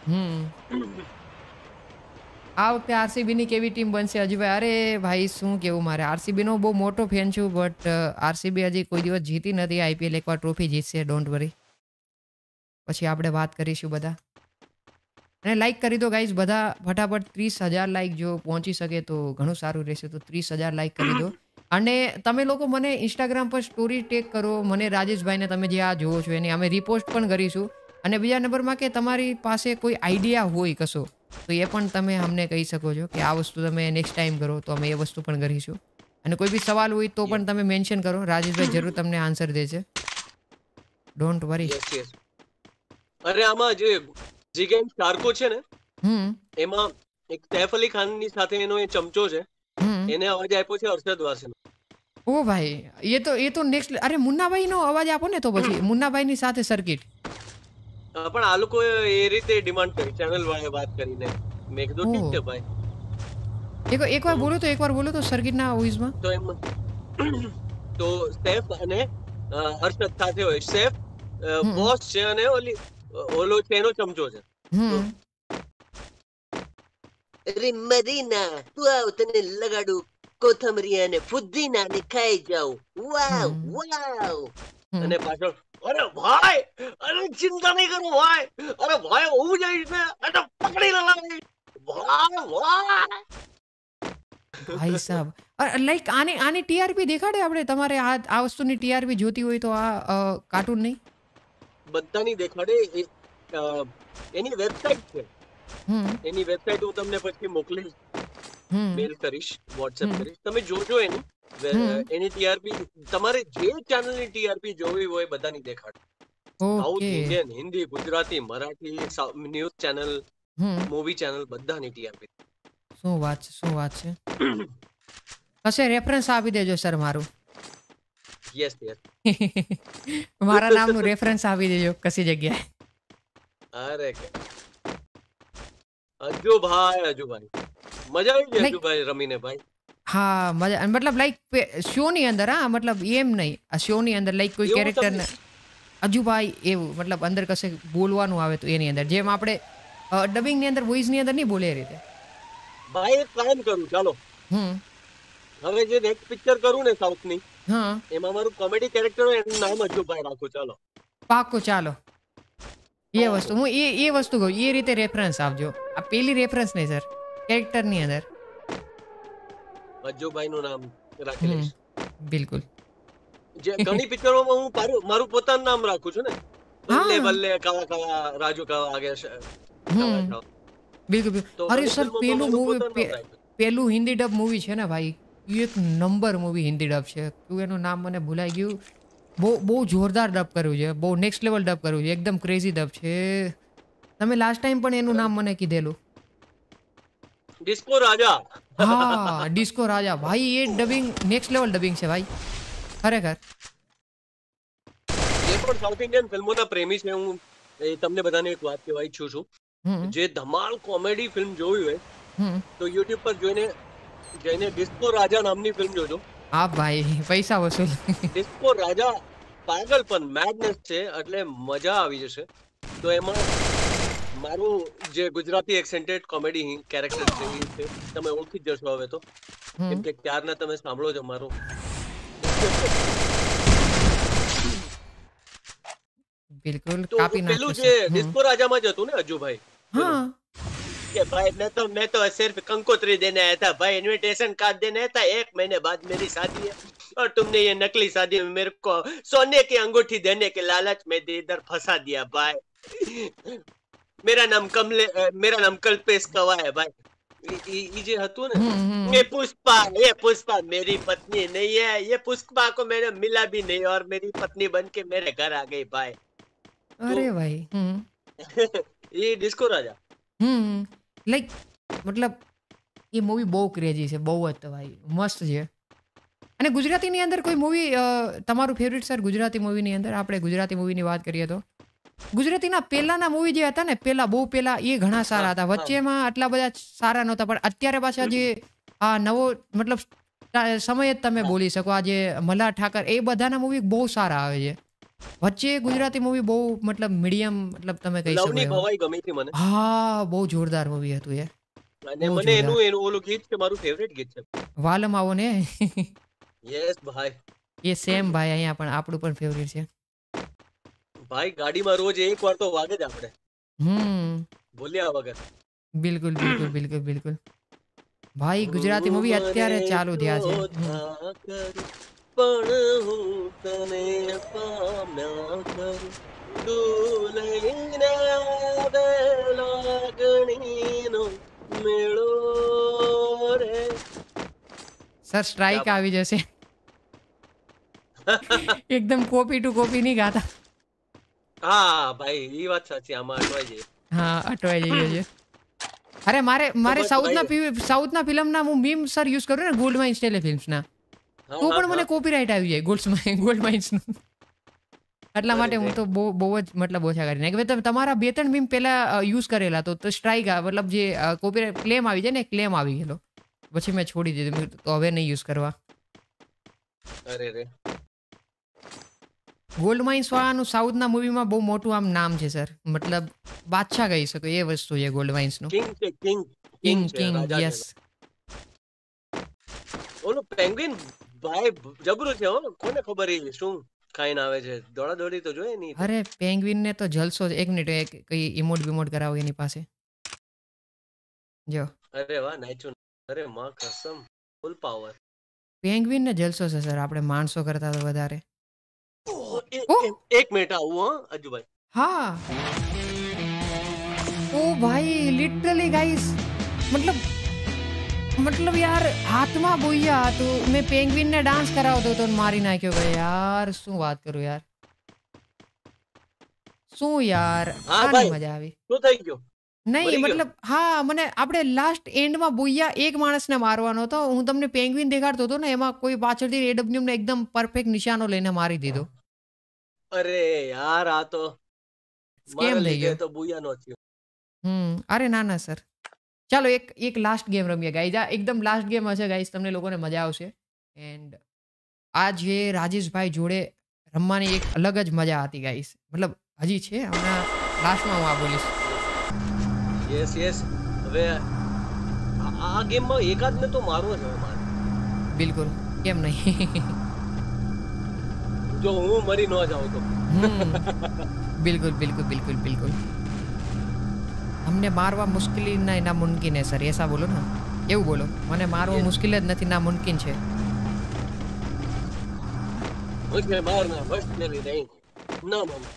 આ વખતે આરસીબી ની કેવી ટીમ બનશે અજુભાઈ? અરે ભાઈ શું કેવું, મારે આરસીબી નો બહુ મોટો ફેન છું, બટ આરસીબી હજી કોઈ દિવસ જીતી નથી. આઈપીએલ એકવાર ટ્રોફી જીતશે, ડોન્ટ વરી, પછી આપણે વાત કરીશું બધા. અને લાઈક કરી દો ગાઈઝ બધા ફટાફટ. 30,000 લાઈક જો પહોંચી શકે તો ઘણું સારું રહેશે. તો 30,000 લાઈક કરી દો. અને તમે લોકો મને ઇન્સ્ટાગ્રામ પર સ્ટોરી ટેગ કરો, મને રાજેશભાઈને તમે જે આ જોવો છો એની અમે રિપોસ્ટ પણ કરીશું. અને બીજા નંબરમાં કે તમારી પાસે કોઈ આઈડિયા હોય કશો તો એ પણ તમે અમને કહી શકો છો કે આ વસ્તુ તમે નેક્સ્ટ ટાઈમ કરો, તો અમે એ વસ્તુ પણ કરીશું. અને કોઈ બી સવાલ હોય તો પણ તમે મેન્શન કરો, રાજેશભાઈ જરૂર તમને આન્સર દેશે, ડોન્ટ વરી. અરે આમાં જે જીગેન શાર્કો છે ને, એમાં એક સૈફ અલી ખાન ની સાથે એનો એ ચમચો છે, એને અવાજ આપ્યો છે અરશદ વાસીનો. ઓ ભાઈ એ તો નેક્સ્ટ. અરે મુન્નાભાઈ નો અવાજ આપો ને તો પછી મુન્નાભાઈ ની સાથે સર્કિટ. પણ આ લોકો એ રીતે ડિમાન્ડ કરી, ચેનલ વાળે વાત કરીને. મેં કીધું ઠીક છે ભાઈ. એકવાર બોલો તો સર્કિટ ના વોઇસમાં. તો એમ તો સૈફ અને હર્ષદ સાથે હોય. સૈફ બોસ છે અને ઓલો છે એનો ચમચો છે. અરે મરીના તું આવ, તને લગાડું કોથમરી અને ફુદીના ને ખાઈ જાઉં. વાવ વાવ. અને પાછળ અરે ભાઈ, અરે ચિંતા નહીં કરો ભાઈ, અરે ભાઈ હું જઈશ ને અને પકડી લાવી. ભાઈ સાહેબ લાઈક આની ટીઆરપી દેખાડે આપણે? તમારે આ વસ્તુની ટીઆરપી જોતી હોય તો આ કાર્ટૂન નહીં બધાની દેખાડે. એની વેબસાઇટ છે, એની વેબસાઇટ હું તમને પછી મોકલીશ, મેલ કરીશ, વોટ્સએપ કરીશ, તમે જોજો. એની ટીઆરપી તમારે જે ચેનલની ટીઆરપી જોવી હોય બધાની દેખાડે. South Indian, Hindi, Gujarati, Marathi, news channel, movie channel, બધાની ટીઆરપી. શું વાત છે. કશે રેફરન્સ આપી દેજો સર મારું. યસ મારા નામનું રેફરન્સ આપી દેજો કશી જગ્યાએ. અરે અજુભાઈ મજા આવી ગઈ અજુભાઈ રમીને ભાઈ. હા મજા, મતલબ લાઈક શો ની અંદર. હા મતલબ એમ નહીં, આ શો ની અંદર લાઈક કોઈ કેરેક્ટર ને અજુભાઈ એવું મતલબ અંદર કશે બોલવાનું આવે તો એની અંદર, જેમ આપણે ડબિંગ ની અંદર વોઇસ ની અંદર નહીં બોલે એ રીતે. ભાઈ એક કામ કરું, ચાલો હવે જે નેક્સ્ટ પિક્ચર કરું ને સાઉથ ની, એમાં મારું કોમેડી કેરેક્ટર હોય એનું નામ અજુભાઈ રાખું. ચાલો પાક્કું, ચાલો એ વસ્તુ હું એ વસ્તુ કહું, એ રીતે રેફરન્સ આપજો. આ પેલી રેફરન્સ નહીં સર, કેરેક્ટર ની અંદર અજુભાઈ નું નામ રાખી લઈશ. બિલકુલ. જે ઘણી પિક્ચરોમાં હું મારું પોતાનું નામ રાખું છું ને, બલ્લે બલ્લે કાવા કાવા રાજુ કાવા આગે. બિલકુલ. અરે સર પેલું હિન્દી ડબ મૂવી છે ને ભાઈ, એક નંબર મૂવી હિન્દી ડબ છે. તું એનું નામ મને ભૂલાઈ ગયું. બહુ જોરદાર ડબ કર્યું છે, બહુ નેક્સ્ટ લેવલ ડબ કર્યું છે, એકદમ ક્રેઝી ડબ છે. તમે લાસ્ટ ટાઈમ પણ એનું નામ મને કીધેલું, ડિસ્કો રાજા. હા ડિસ્કો રાજા. ભાઈ એ ડબિંગ નેક્સ્ટ લેવલ ડબિંગ છે ભાઈ, ખરેખર. એ પણ સાઉથ ઇન્ડિયન ફિલ્મોના પ્રેમી છે. હું તમને બધાને એક વાત કહેવા ઈચ્છું છું, જે ધમાલ કોમેડી ફિલ્મ જોવી હોય તો યુટ્યુબ પર જોઈને જઈને ડિસ્કો રાજા નામની ફિલ્મ જોજો. હા ભાઈ, પૈસા વસૂલ. ડિસ્કો રાજા પાગલ પણ મેડનેસ છે, એટલે મજા આવી જશે. તો એમાં મારું જે ગુજરાતી એક્સેન્ટેડ કોમેડી કેરેક્ટર છે એ છે, તમે ઓળખી જ જશો હવે તો, કેમ કે ક્યારના તમે સાંભળો છો મારું. બિલકુલ તો કાપી પેલું નાખ્યું જે છે. ડિસ્કો રાજામાં જ હતું ને અજ્જુભાઈ, હા कि भाई मैं तो सिर्फ कंकोत्री देने आया था भाई, इनविटेशन कार्ड देने आया था, 1 महीने बाद मेरी शादी है और तुमने ये नकली शादी में मेरे को सोने की अंगूठी देने के लालच में इधर फंसा दिया भाई. मेरा नाम कल्पेश कवा है भाई. ये જે હતું ને, ये पुष्पा मेरी पत्नी नहीं है, ये पुष्पा को मैंने मिला भी नहीं और मेरी पत्नी बन के मेरे घर आ गई भाई. અરે ભાઈ. ये डिस्को राजा. લાઈક મતલબ એ મૂવી બહુ ક્રેઝી છે, બહુ જ તો ભાઈ મસ્ત છે. અને ગુજરાતીની અંદર કોઈ મૂવી તમારું ફેવરિટ સર ગુજરાતી મૂવીની અંદર? આપણે ગુજરાતી મૂવીની વાત કરીએ તો ગુજરાતીના પહેલાના મૂવી જે હતા ને, બહુ પહેલા, એ ઘણા સારા હતા. વચ્ચેમાં આટલા બધા સારા નહોતા, પણ અત્યારે પાછા જે આ નવો મતલબ સમય જ તમે બોલી શકો, આ જે મલ્હાર ઠાકર, એ બધાના મૂવી બહુ સારા આવે છે. વચ્ચે ગુજરાતી મૂવી બહુ મતલબ મીડિયમ, મતલબ તમે કહી શકો. લવની ભવાઈ ગમી હતી મને. હા, બહુ જોરદાર મૂવી હતું એ. અને મને એનું ઓલું ગીત છે, મારું ફેવરેટ ગીત છે, વાલમ આવો ને. યસ ભાઈ. એ સેમ ભાઈ, અહીંયા પણ આપણું પણ ફેવરેટ છે ભાઈ. ગાડીમાં રોજ એક વાર તો વાગે જ આપણે, બોલ્યા વગર. બિલકુલ બિલકુલ બિલકુલ બિલકુલ ભાઈ. ગુજરાતી મૂવી અત્યારે ચાલુ થયા છે. પણ હું તને પામ્યા કરું, તું લઈને આવે લાગણીનો મેળો રે. સર સ્ટ્રાઇક આવી જશે. એકદમ કોપી ટુ કોપી નહીં ગાતા. હા ભાઈ, એ વાત સાચી, આમાં અટવાઈ જાય. હા, અટવાઈ જઈએ છે. અરે મારે સાઉથના ફિલ્મના હું મીમ સર યુઝ કરું ને, ગોલ્ડ માઇન્સ ટેલિફિલ્મ્સના, તો પણ મને કોપીરાઇટ આવી જાય ગોલ્ડ માઇન્સનું. એટલા માટે હું તો બહુ જ મતલબ ઓછા કરી નાખી. તમારા 2-3 મીમ પહેલા યુઝ કરેલા તો સ્ટ્રાઇક, મતલબ જે કોપીરાઇટ ક્લેમ આવી જાય ને, ક્લેમ આવી ગયેલો, પછી મેં છોડી દીધું, તો હવે નહીં યુઝ કરવા. અરે રે, ગોલ્ડ માઇન્સ વાળાનું સાઉથના મૂવીમાં બહુ મોટું આમ નામ છે સર, મતલબ બાદશાહ કહી શકો, એ વસ્તુ છે ગોલ્ડ માઇન્સનું. King yes. ઓલો પેંગ્વિન ભાઈ જબરું છે હો, કોને ખબર એ શું ખાઈને આવે છે, દોડા દોડી તો જોઈએ નહીં. અરે પેંગ્વિન ને તો જલસો. એક મિનિટ, કઈ ઇમોટ બિમોટ કરાવો એની પાસે જો. અરે વાહ, નાચું. અરે માં કસમ, ફૂલ પાવર. પેંગ્વિન ને જલસો છે સર, આપણે માણસો કરતા તો વધારે. એક મિનિટ આવું હા અજુભાઈ. હા ઓ ભાઈ, લિટરલી ગાઈસ, મતલબ યાર હાથમાં બોયા હતું. મેં પેંગ્વિન ને ડાન્સ કરાવતો હતો, મારી નાખ્યો ભાઈ. યાર શું વાત કરું યાર, શું યાર, આની મજા આવી. શું થઈ ગયું? નહીં મતલબ હા, મને આપણે લાસ્ટ એન્ડમાં બોયા એક માણસને મારવાનો હતો. હું તમને પેંગ્વિન દેખાડતો હતો ને, એમાં કોઈ પાછળથી AW ને એકદમ પરફેક્ટ નિશાનો લઈને મારી દીધો. અરે યાર, આ તો સ્કેમ થઈ ગયો તો બુયા નો થયો. અરે ના સર, ચાલો એક લાસ્ટ ગેમ રમીએ ગાઈઝ. આ એકદમ લાસ્ટ ગેમ હશે ગાઈઝ, તમને લોકોને મજા આવશે. એન્ડ આ જે રાજેશભાઈ જોડે રમવાની એક અલગ જ મજા હતી ગાઈઝ, મતલબ હજી છે, હમણાં લાસ્ટમાં હું આ બોલીશ. યસ. હવે આ ગેમમાં એકાદ ને તો મારવો છે મારે. બિલકુલ, કેમ નહીં. જો હું મરી ન જાઉં તો. બિલકુલ. हमने मारवा मुश्किल ना नामुमकिन है सर, ऐसा बोलो ना, એવું બોલો. મને મારવો મુશ્કેલ જ નથી, નામુમકિન છે. मुझे मारना मुश्किल नहीं ना मामा.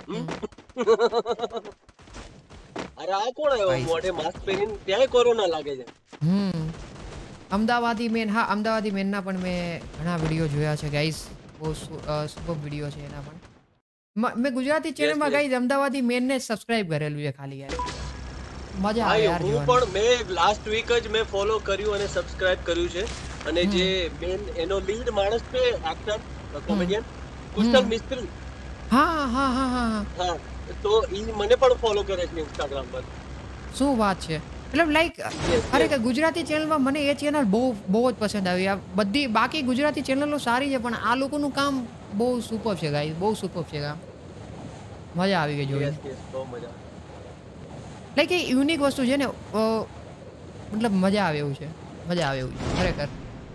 અરે આ કોણ આવ્યો મોઢે માસ્ક પહેરીને? ત્યાંય કોરોના લાગે છે. અમદાવાદી મેન. હા, અમદાવાદી મેનના પણ મેં ઘણા વિડીયો જોયા છે ગાઈઝ, બહુ સુપર વિડીયો છે એના પણ. મેં ગુજરાતી ચેનલમાં ગાઈઝ અમદાવાદી મેનને સબસ્ક્રાઇબ કરેલું છે ખાલી યાર. મજા આવે યાર. હું પણ મેં લાસ્ટ વીક જ મેં ફોલો કર્યું અને સબસ્ક્રાઇબ કર્યું છે. અને જે મેન એનો લીડ માણસ છે, એક્ટર કોમેડિયન કુશલ મિસ્ત્રી. હા તો ઈ મને પણ ફોલો કરે છે ઇન્સ્ટાગ્રામ પર. શું વાત છે? મતલબ લાઈક ખરેખર ગુજરાતી ચેનલમાં મને એ ચેનલ બહુ જ પસંદ આવી. આ બધી બાકી ગુજરાતી ચેનલો સારી છે પણ આ લોકોનું કામ બહુ સુપર છે ગાઈસ, બહુ સુપર છે કામ. મજા આવી ગઈ જોઈને. બહુ મજા. લાઈક એ યુનિક વસ્તુ છે ને, મતલબ મજા આવે એવું છે, મજા આવે એવું છે ખરેખર.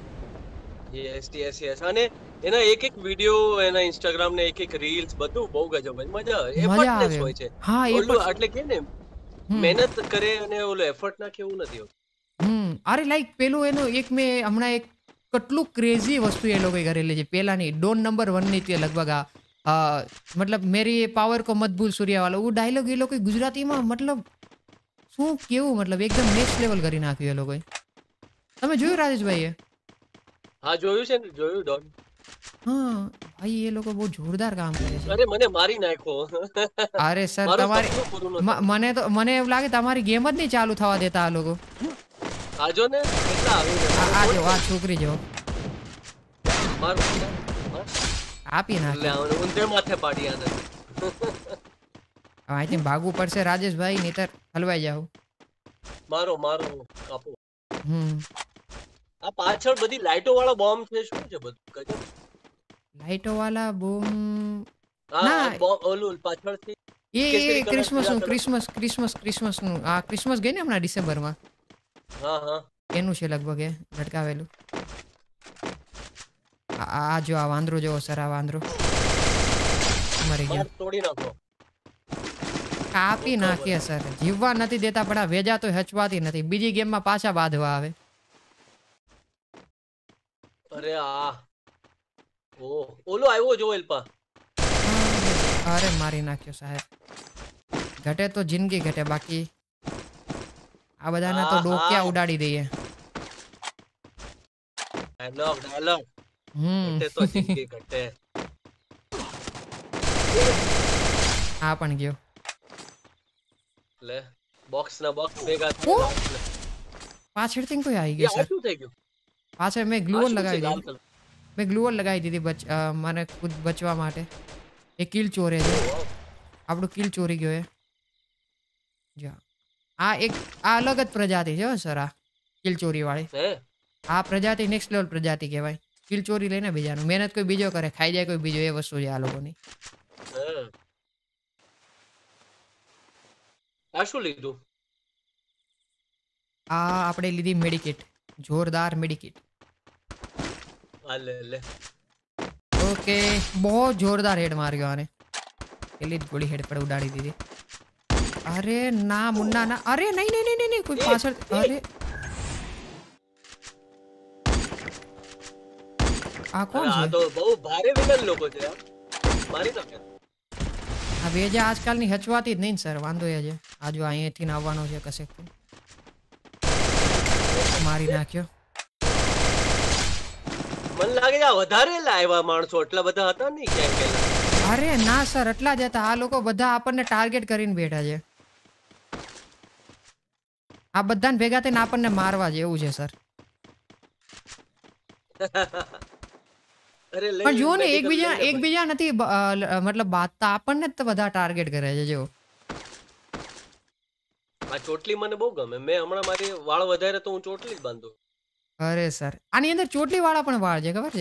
યસ અને એના એક વિડિયો, એના ઇન્સ્ટાગ્રામ ને એક રીલ્સ બધું બહુ ગજબ હોય. મજા આવે, એફર્ટલેસ હોય છે. હા ઓલું એટલે કે ને મહેનત કરે અને ઓલો એફર્ટ નાખે એવું નથી હોતું. અરે લાઈક પેલું એનું એક મેં હમણાં એક કેટલું ક્રેઝી વસ્તુ એ લોકોએ કરેલી છે પેલાની ડોન નંબર 1 ની તે લગભગ મતલબ મેરી પાવર કો મત ભૂલ સૂર્યાવાળો वो ડાયલોગ એ લોકોએ ગુજરાતીમાં મતલબ શું કેવું, મતલબ એકદમ નેક્સ્ટ લેવલ કરી નાખ્યું એ લોકોએ. તમે જોયું રાજેશભાઈ? હા જોયું છે ને, જોયું ડોન. હા ભાઈ એ લોકો બહુ જોરદાર કામ કરે છે. અરે મને મારી નાખો. અરે સર તમારી મને એવું લાગે તમારી ગેમ જ નહીં ચાલુ થવા દેતા આ લોકો. આજો ને કેટલા આ જો આ છોકરી જો આપી નાખે ઊંધે માથે પાડી આને. અહીંથી ભાગવું પડશે રાજેશભાઈ, નહીતર હલવાઈ જાવ. મારો કાપો. આ પાછળ બધી લાઈટો વાળા બોમ્બ છે, શું છે બધું ગજબ? લાઈટો વાળા બોમ્બ હા ઓલું પાછળથી એ ક્રિસમસ નું આ ક્રિસમસ ગઈ ને હમણાં ડિસેમ્બરમાં. હા એનું છે લગભગ એ લટકાવેલું. આ જો આ વાંદરો જેવો સર, આ વાંદરો મરી ગયો. તોડી નાખો. કાપી નાખીએ સર, જીવવા નથી દેતા પણ આ વેજા તો હચવાતી નથી. બીજી ગેમમાં પાછા બાંધવા આવે. અરે ઓલો આવ્યો જો એલ્પા. અરે મારી નાખ્યો સાહેબ. ઘટે તો જિંદગી ઘટે, બાકી આ બધાના તો ડોક્યા ઉડાડી દઈએ. ડાયલોગ ઘટે તો જિંદગી ઘટે. આ પણ ગયો. લે બોક્સ ભેગા પાછળથી કોઈ આવી ગયો સર. શું થઈ ગયું પાછળ મેં ગ્લુવોલ લગાવી દીધી મને ખુદ બચવા માટે. એ કિલ ચોરે છે, આપણું કિલ ચોરી ગયો. જો આ અલગ જ પ્રજાતિ છે સર, આ કિલ ચોરી વાળી. આ પ્રજાતિ નેક્સ્ટ લેવલ પ્રજાતિ કહેવાય. કિલ ચોરી લઈને બીજાનું, મહેનત કોઈ બીજો કરે, ખાઈ જાય કોઈ બીજો, એ વસ્તુ છે આ લોકોની. આ શું લીધું? આ આપણે લીધી મેડિકેટ, જોરદાર મેડિકેટ. લે ઓકે, બહુ જોરદાર હેડ માર્યો આને. પેલી જ ગોળી હેડ પર ઉડાડી દીધી. અરે ના મુન્ના ના, અરે નહીં કોઈ પાછળ. અરે આ કોણ છે? આ તો બહુ ભારે વિલન લોકો છે યાર. મારી નાખે. આ વેજા આજકાલની હચવાતી જ નહીં સર, વાંધો એ છે. આ જો અહીંયાથી આવવાનો છે કશેક, મારી નાખ્યો. મને લાગે છે વધારે લાવ્યા માણસો, એટલા બધા હતા નહીં ક્યાં પેલા. અરે ના સર, એટલા જ હતા. આ લોકો બધા આપણને ટાર્ગેટ કરીને બેઠા છે. આ બધાને ભેગા થઈને આપણને મારવા જેવું છે સર. પણ જુઓ ને એકબીજા નથી મતલબ બાંધતા, આપણને જ બધા ટાર્ગેટ કરે છે. જો આ ચોટલી મને બહુ ગમે. મેં હમણાં મારી વાળ વધારે તો હું ચોટલી જ બાંધું. અરે સર આની અંદર ચોટલી વાળા પણ વાળ છે, ખબર છે?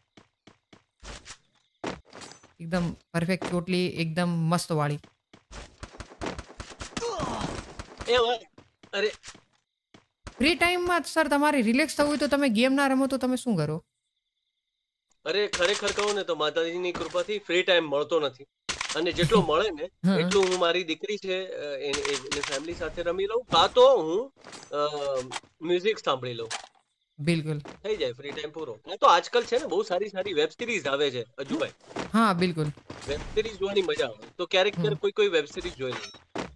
એકદમ પરફેક્ટ ચોટલી, એકદમ મસ્ત વાળી. અરે ફ્રી ટાઈમમાં સર તમારે રિલેક્સ થવું હોય તો તમે ગેમ ના રમો તો તમે શું કરો? અરે ખરેખર કહું ને તો માતાજીની કૃપાથી ફ્રી ટાઈમ મળતો નથી, અને જેટલો મળે ને એટલું હું મારી દીકરી છે એની ફેમિલી સાથે રમી લઉં, કાં તો હું મ્યુઝિક સાંભળી લઉં. બિલકુલ થઈ જાય ફ્રી ટાઈમ પૂરો. તો આજકાલ છે ને બહુ સારી સારી વેબ સિરીઝ આવે છે અજુભાઈ. હા બિલકુલ, વેબ સિરીઝ જોવાની મજા આવે. તો ક્યારેક કોઈ વેબ સિરીઝ જોઈ લઉં.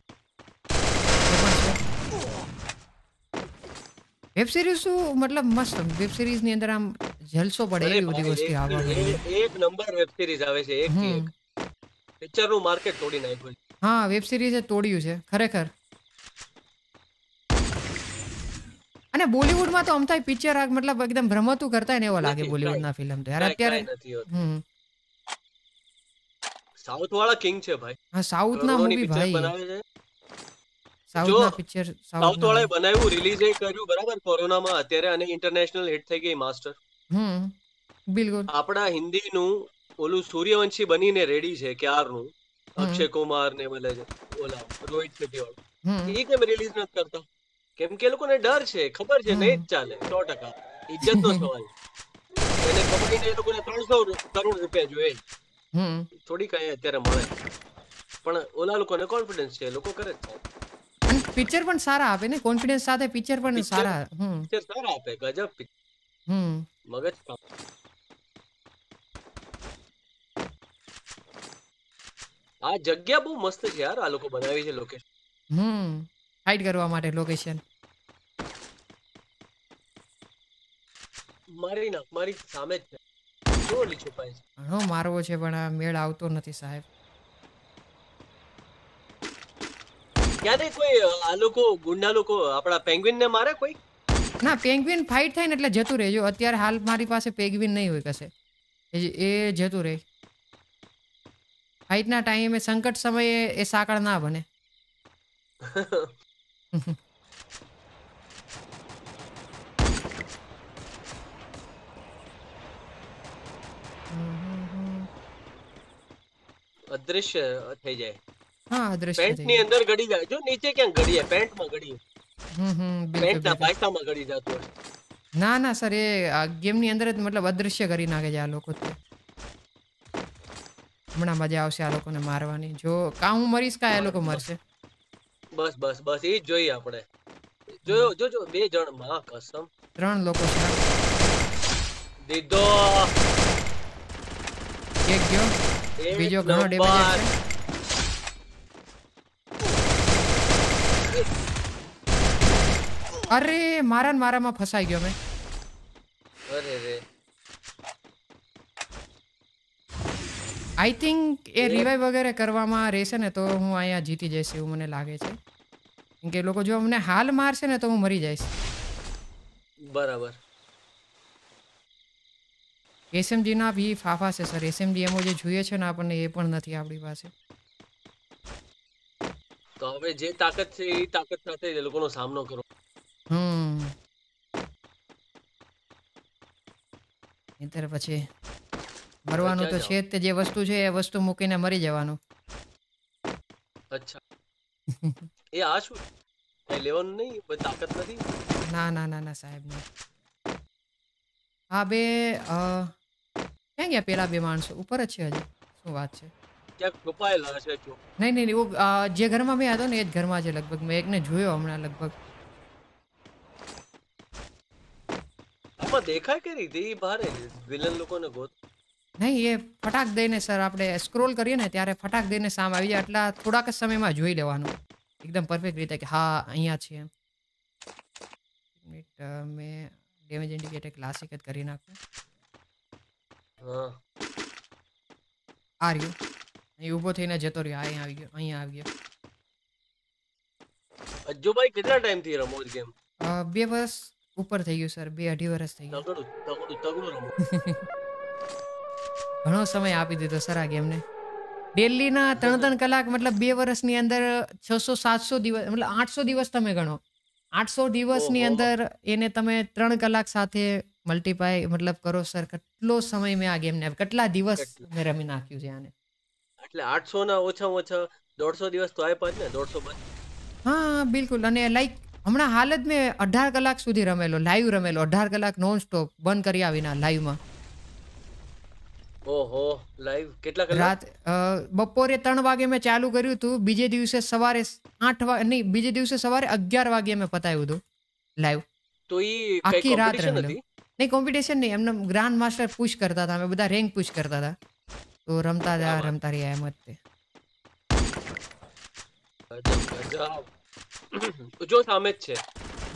વેબ સિરીઝ શું મતલબ મસ્ત, વેબ સિરીઝ ની અંદર આમ જલસો પડે એવી બધી વસ્તુ આવે. એક નંબર વેબ સિરીઝ આવે છે, એક થી એક. પિક્ચર નું માર્કેટ તોડી નાખ્યું. હા વેબ સિરીઝે તોડ્યું છે ખરેખર. અને બોલીવુડમાં તો અમથાય પિક્ચર મતલબ એકદમ ભ્રમતું કરતા ને એવો લાગે બોલીવુડના ફિલ્મ તો યાર અત્યારે. સાઉથ વાળા કિંગ છે ભાઈ. હા સાઉથના મૂવી ભાઈ, સાઉથના પિક્ચર સાઉથ વાળાએ બનાવ્યું, રિલીઝ કર્યું બરાબર કોરોનામાં અત્યારે, અને ઇન્ટરનેશનલ હિટ થઈ ગઈ માસ્ટર. બિલકુલ. આપણા હિન્દીનું ઓલું સૂર્યવંશી બનીને રેડી છે ક્યારનું, અક્ષય કુમાર ને ઓલા રોહિત શેટ્ટી વાળું, એ કેમ રિલીઝ નથી કરતા? કેમ કે એ લોકોને ડર છે, ખબર છે નહીં જ ચાલે. 100% ઇજ્જતનો સવાલ. એને કમાઈને એ લોકોને 300 કરોડ રૂપિયા જોઈએ, થોડી કઈ અત્યારે મળે. પણ ઓલા લોકોને કોન્ફિડન્સ છે, લોકો કરે જ છે. પિક્ચર પણ સારા આપે ને, કોન્ફિડન્સ સાથે પિક્ચર પણ સારા. પિક્ચર સારા આપે, ગજબ પિક્ચર, મગજ કામ. આ જગ્યા બહુ મસ્ત છે યાર, આ લોકો બનાવી છે લોકેશન. હાઇડ કરવા માટે લોકેશન. મારી સામે જ છે, જોલી છુપાય છે. ઘણો મારવો છે પણ આ મેળ આવતો નથી સાહેબ. ક્યારે કોઈ આ લોકો ગુંડા લોકો આપણા પેંગ્વિન ને મારે કોઈ? ના, પેંગ્વિન ફાઇટ થાય ને એટલે જતું રહેજો. અત્યારે હાલ મારી પાસે પેંગ્વિન નહીં હોય કશે, એ જતું રહે. ફાઇટના ટાઈમે સંકટ સમયે એ સાંકળ ના બને. અદૃશ્ય થઈ જાય. હા, અદૃશ્ય પેન્ટ ની અંદર ગડી જાય. જો નીચે ક્યાં ગડીએ, પેન્ટ માં ગડીએ, પેન્ટ ના પાયસામાં ગડી જતો હોય. ના ના સર, એ ગેમ ની અંદર જ મતલબ અદૃશ્ય કરી નાખે છે આ લોકો. હમણાં મજા આવશે આ લોકોને મારવાની. જો કા હું મરીશ કા એ લોકો મરશે. બસ બસ બસ એ જ જોઈએ આપણે. જોયો જોજો 2 જણ, માં કસમ 3 લોકો છે. દીધો એક ગયો, બીજો ઘણો ડેમેજ છે. અરે મારામાં ફસાઈ ગયો મેં. અરે રે, આઈ થિંક એ રિવાઈવ વગેરે કરવામાં રહેશે ને તો હું અહીંયા જીતી જઈશ એવું મને લાગે છે. કેમ કે લોકો જો અમને હાલ મારશે ને તો હું મરી જઈશ. બરાબર. એસએમજી ના બી ફાફા છે સર. એસએમજી એમો જે જોઈએ છે ને આપણને એ પણ નથી આપણી પાસે. તો હવે જે તાકાત છે એ તાકાત સાથે એ લોકોનો સામનો કરો. નહીંતર પછી મરવાનું તો છે જ. તે જે વસ્તુ છે એ વસ્તુ મૂકીને મરી જવાનું. અચ્છા, એ આ શું કઈ લેવાનું નહીં? તાકાત નથી? ના ના ના ના સાહેબ નહીં. હા, બે ક્યાં ગયા પેલા 2 માણસો? ઉપર જ છે હજી. શું વાત છે? ક્યાંક છુપાયેલા હશે. નહીં નહીં, એવું જે ઘરમાં મેં હતો ને એ જ ઘરમાં છે લગભગ. મેં એકને જોયો હમણાં લગભગ. આમાં દેખાય કે રીતે એ ભારે વિલન લોકોને ગોત. નહીં, એ ફટાક દઈને સર આપણે સ્ક્રોલ કરીએ ને ત્યારે ફટાક દઈને સામે આવી જાય. એટલા થોડાક જ સમયમાં જોઈ લેવાનું એકદમ પરફેક્ટ રીતે કે હા અહીંયા છે એમ. મેં ડેમેજ ઇન્ડિકેટર ક્લાસિક જ કરી નાખું. આ રહ્યો, અહીં ઊભો થઈને જતો રહ્યો. અહીંયા આવી ગયો. અજ્જુભાઈ કેટલા ટાઈમ થી રમો ગેમ? 2 વર્ષ ઉપર થઈ ગયું સર. 2-2.5 વર્ષ થઈ ગયું. તગડું રમો. ઘણો સમય આપી દીધો સર આ ગેમને. ડેલીના 3 કલાક, મતલબ 2 વર્ષની અંદર 600-700 દિવસ, મતલબ 800 દિવસ તમે ગણો. 800 દિવસની અંદર એને તમે 3 કલાક સાથે મલ્ટીપાય મતલબ કરો સર. કેટલો સમય મેં આ ગેમને, કેટલા દિવસ મેં રમી નાખ્યું છે આને. એટલે 800 ના ઓછામાં ઓછા 150 દિવસ તો આપ્યા જ ને. 150. હા બિલકુલ. અને લાઈક હમણાં હાલ જ મેં 18 કલાક સુધી રમેલો, લાઈવ રમેલો. 18 કલાક નોન સ્ટોપ, બંધ કર્યા વિના લાઈવમાં. ઓહો, લાઈવ કેટલા કલાક? રાત બપોરે 3 વાગે મેં ચાલુ કર્યું હતું. બીજે દિવસે સવારે 8 વાગે નહીં, બીજે દિવસે સવારે 11 વાગે મેં પતાવ્યું હતું લાઈવ. તો ઈ આખી રાત કોમ્પિટિશન રમેલો. નહીં, કોમ્પિટિશન નહીં, એમને ગ્રાન્ડ માસ્ટર પુશ કરતા હતા. અમે બધા રેન્ક પુશ કરતા હતા. તો રમતા રહ્યા એમ જ તે. જો સામે જ છે.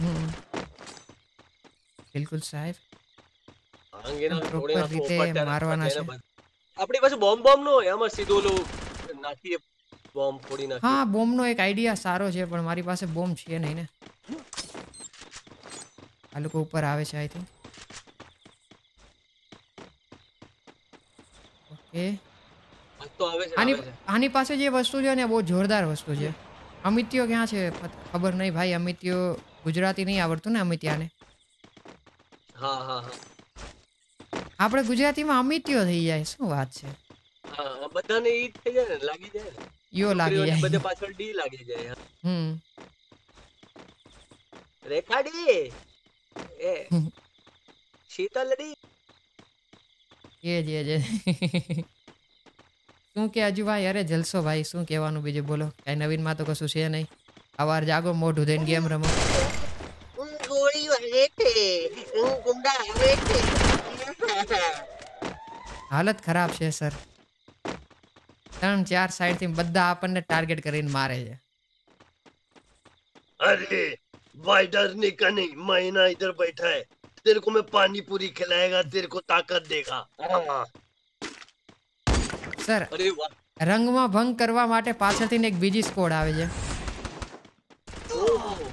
બિલકુલ સાહેબ. પ્રોપર રીતે મારવાના છે. આપણી પાસે બોમ્બ નો હોય, આમાં સીધું ઓલું નાખીએ, બોમ્બ ફોડી નાખીએ. હા, બોમ્બનો એક આઈડિયા સારો છે પણ મારી પાસે બોમ્બ છે નહીં ને. આ લોકો ઉપર આવે છે આઈ થિંક. ઓકે, તો આવે છે. આની પાસે જે વસ્તુ છે ને બહુ જોરદાર વસ્તુ છે. અમિત્યો ક્યાં છે? ખબર નહીં ભાઈ. અમિત્યો ગુજરાતી નહીં આવડતું ને અમિત્યાને. હા હા હા આપણે ગુજરાતીમાં અમિત્યો થઈ જાય. શું વાત છે? હા બધાને ઈ જ થઈ જાય ને, લાગી જાય ને. યો લાગી છોકરીઓને બધે જાય. પાછળ ડી લાગી જાય. હમ. રેખાડી એ શીતલડી. એ જ શું કે હજુ ભાઈ? અરે જલસો ભાઈ. શું કહેવાનું બીજું બોલો. કાંઈ નવીનમાં તો કશું છે નહીં. સવાર જાગો, મોઢું ધોઈને ગેમ રમો. ગોળી વાગે છે, ગુંડા આવે છે. હાલત ખરાબ છે સર. 3-4 સાઈડથી બધા આપણને ટાર્ગેટ કરીને મારે છે. अरे भाई डरने का नहीं, महीना इधर बैठा है, तेरे को मैं पानी पूरी खिलाएगा, तेरे को ताकत देगा. हाँ. સર અરે વાહ. રંગમાં ભંગ કરવા માટે પાછળથી એક બીજી સ્કોડ આવે છે. ઓહો.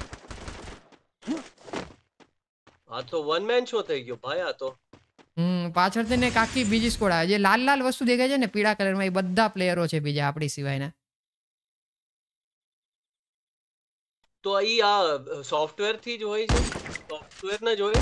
આ તો વન મેન શો થઈ ગયો ભાઈ. આ તો પાછળથી એક આખી બીજી સ્કોડ આવે છે. લાલ લાલ વસ્તુ દેખાય છે ને પીળા કલરમાં, એ બધા પ્લેયરો છે બીજા આપણી સિવાયના. તો ઈ આ સોફ્ટવેર થી જ હોય છે? સોફ્ટવેર ના જ હોય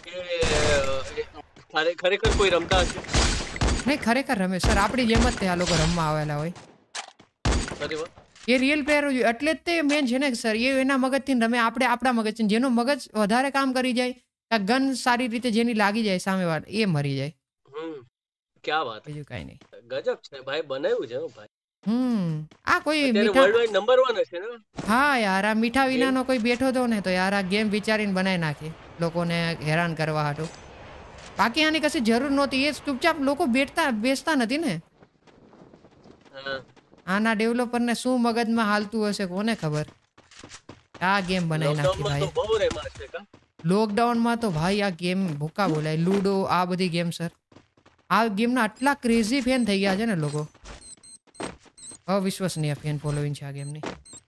કે ખરેખર કોઈ રમતા હશે? નહીં, ખરેખર રમે સર. આપણી જેમ જ તે આ લોકો રમવા આવેલા હોય. અરે વાહ. એ રિયલ પ્લેયરો જોઈએ એટલે જ તે મેન છે ને સર. એ એના મગજથી રમે, આપણે આપણા મગજથી. જેનો મગજ વધારે કામ કરી જાય, આ ગન સારી રીતે જેની લાગી જાય સામેવાળ, એ મરી જાય. ક્યાં વાત. બીજું કાંઈ નહીં. ગજબ છે ભાઈ, બનાવ્યું છે હો ભાઈ. આ કોઈ અત્યારે મીઠા. વર્લ્ડ વાઇડ નંબર 1 હશે ને? હા યાર, આ મીઠા વિનાનો કોઈ બેઠો હતો ને તો યાર આ ગેમ વિચારીને બનાવી નાખી લોકોને હેરાન કરવા હાટું. બાકી આની કશી જરૂર નહોતી. એ ચૂપચાપ લોકો બેસતા નથી ને. હા. આના ડેવલપરને શું મગજમાં હાલતું હશે કોને ખબર. આ ગેમ બનાવી નાખી લોકડાઉનમાં તો ભાઈ. બહુ રેમાર છે કા. લોકડાઉનમાં તો ભાઈ આ ગેમ ભૂકા બોલાય. લૂડો, આ બધી ગેમ સર. આ ગેમના આટલા ક્રેઝી ફેન થઈ ગયા છે ને લોકો. અવિશ્વસનીય ફેન ફોલોઈંગ છે આ ગેમની.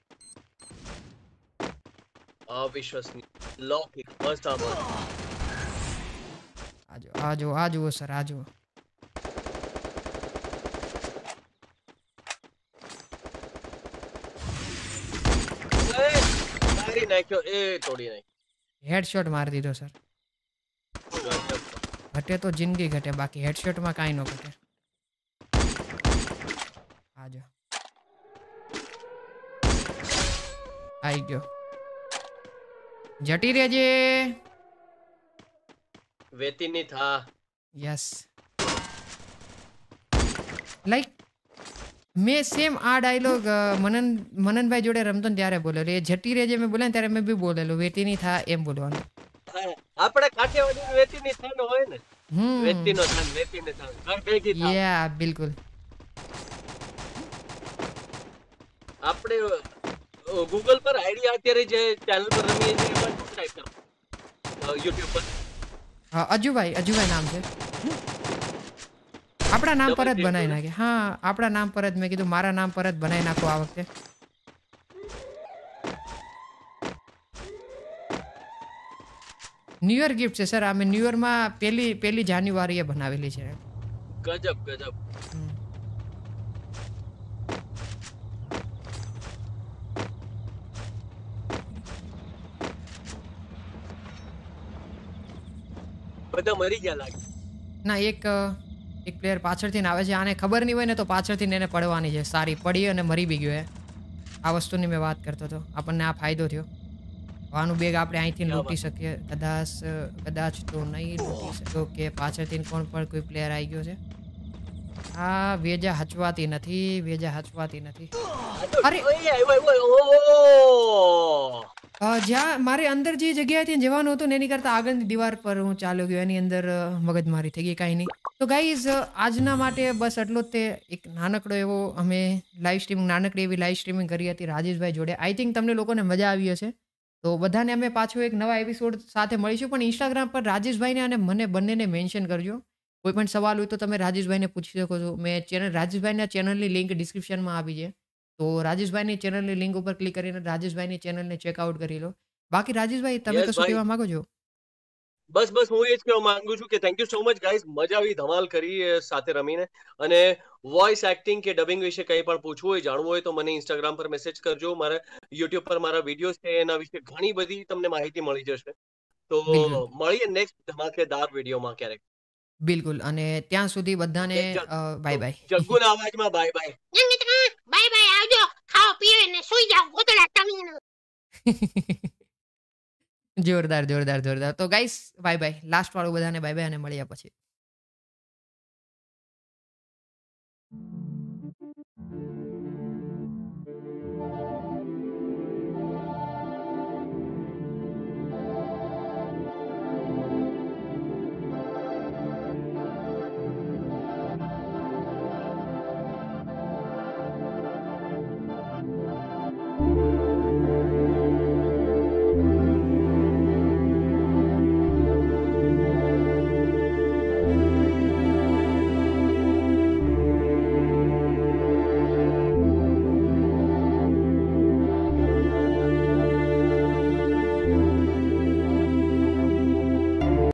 અવિશ્વસનીય. લૌકિક અસામાન્ય. આ જુઓ સર, આ જુઓ. મારી નાખ્યો. એ તોડી નાખ્યો. હેડશોટ મારી દીધો સર. ઘટે તો જિંદગી ઘટે, બાકી હેડશોટમાં કાંઈ ન ઘટે. આજો આવી ગયો. જટી રેજે. વેતીની થા. યસ. લાઈક મેં સેમ આ ડાયલોગ મનનભાઈ જોડે રમતો ને ત્યારે બોલેલો. એ જટી રેજે મેં બોલ્યા ને ત્યારે મેં બી બોલેલું વેતીની થા એમ બોલવાનું. આપણે કાઠિયાવાડી વેતીની થાનો હોય ને. વેતીનો થાન, વેતીને થાન. ઘર ભેગી થા. યા બિલકુલ. આપણે ગૂગલ પર આઈડિયા અત્યારે જે ચેનલ પર રમીએ છીએ એમાં સબસ્ક્રાઇબ કરો. YouTube પર. હા, અજુભાઈ નામ છે. આપણા નામ પર જ બનાવી નાખે. હા, આપણા નામ પર જ. મેં કીધું મારા નામ પર જ બનાવી નાખો આ વખતે. ન્યુ યર ગિફ્ટ છે સર. અમે ન્યુ યરમાં પહેલી જાન્યુઆરીએ બનાવેલી છે. ગજબ ગજબ. બધા મરી ગયા લાગે. ના, એક પ્લેયર પાછળથી આવે છે. આને ખબર નહીં હોય ને તો પાછળથી એને પડવાની છે. સારી પડી અને મરી બી ગયો. આ વસ્તુની મેં વાત કરતો હતો. આપણને આ ફાયદો થયો. આનું બેગ આપણે અહીંથી લૂંટી શકીએ. કદાચ તો નહીં લૂંટી શકો કે પાછળથી કોણ પણ કોઈ પ્લેયર આવી ગયો છે. આ વેજા હચવાતી નથી. અરે જ્યાં મારે અંદર જે જગ્યાએથી જવાનું હતું ને એની કરતાં આગળની દીવાર પર હું ચાલ્યો ગયો. એની અંદર મગજમારી થઈ ગઈ. કાંઈ નહીં. તો ગાઈઝ આજના માટે બસ એટલો જ. તે એક નાનકડો એવો અમે નાનકડી એવી લાઈવ સ્ટ્રીમિંગ કરી હતી રાજેશભાઈ જોડે. આઈ થિંક તમને લોકોને મજા આવી હશે. તો બધાને અમે પાછો એક નવા એપિસોડ સાથે મળીશું. પણ ઇન્સ્ટાગ્રામ પર રાજેશભાઈને અને મને બંનેને મેન્શન કરજો. કોઈ પણ સવાલ હોય તો તમે રાજેશભાઈને પૂછી શકો છો. મેં રાજેશભાઈના ચેનલની લિંક ડિસ્ક્રિપ્શનમાં આપી છે. તો રાજેશભાઈની ચેનલની લિંક ઉપર ક્લિક કરીને રાજેશભાઈની ચેનલને ચેકઆઉટ કરી લો. બાકી રાજેશભાઈ તમે કશું કહેવા માંગો છો? બસ હું એ જ કહેવા માંગુ છું કે thank you so much guys, મજા આવી, ધમાલ કરી સાથે રમીને. અને વોઇસ એક્ટિંગ કે ડબિંગ વિશે કંઈ પણ પૂછવું હોય, જાણવું હોય તો મને ઇન્સ્ટાગ્રામ પર મેસેજ કરજો. મારા યુટ્યુબ પર મારા વિડીયોઝ છે, એના વિશે ઘણી બધી તમને માહિતી મળી જશે. તો બિલકુલ મળીએ નેક્સ્ટ ધમાકેદાર વિડીયોમાં ક્યારેક. બિલકુલ. અને ત્યાં સુધી બધાને બાય બાય. જગ્ગુના અવાજમાં બાય બાય. બાય બાય, આવજો, ખાઓ પીઓ ને સુઈ જાઓ ગોદડા તમે. જોરદાર. તો ગાઈસ બાય બાય. લાસ્ટ વાળું બધાને બાય બાય અને મળ્યા પછી.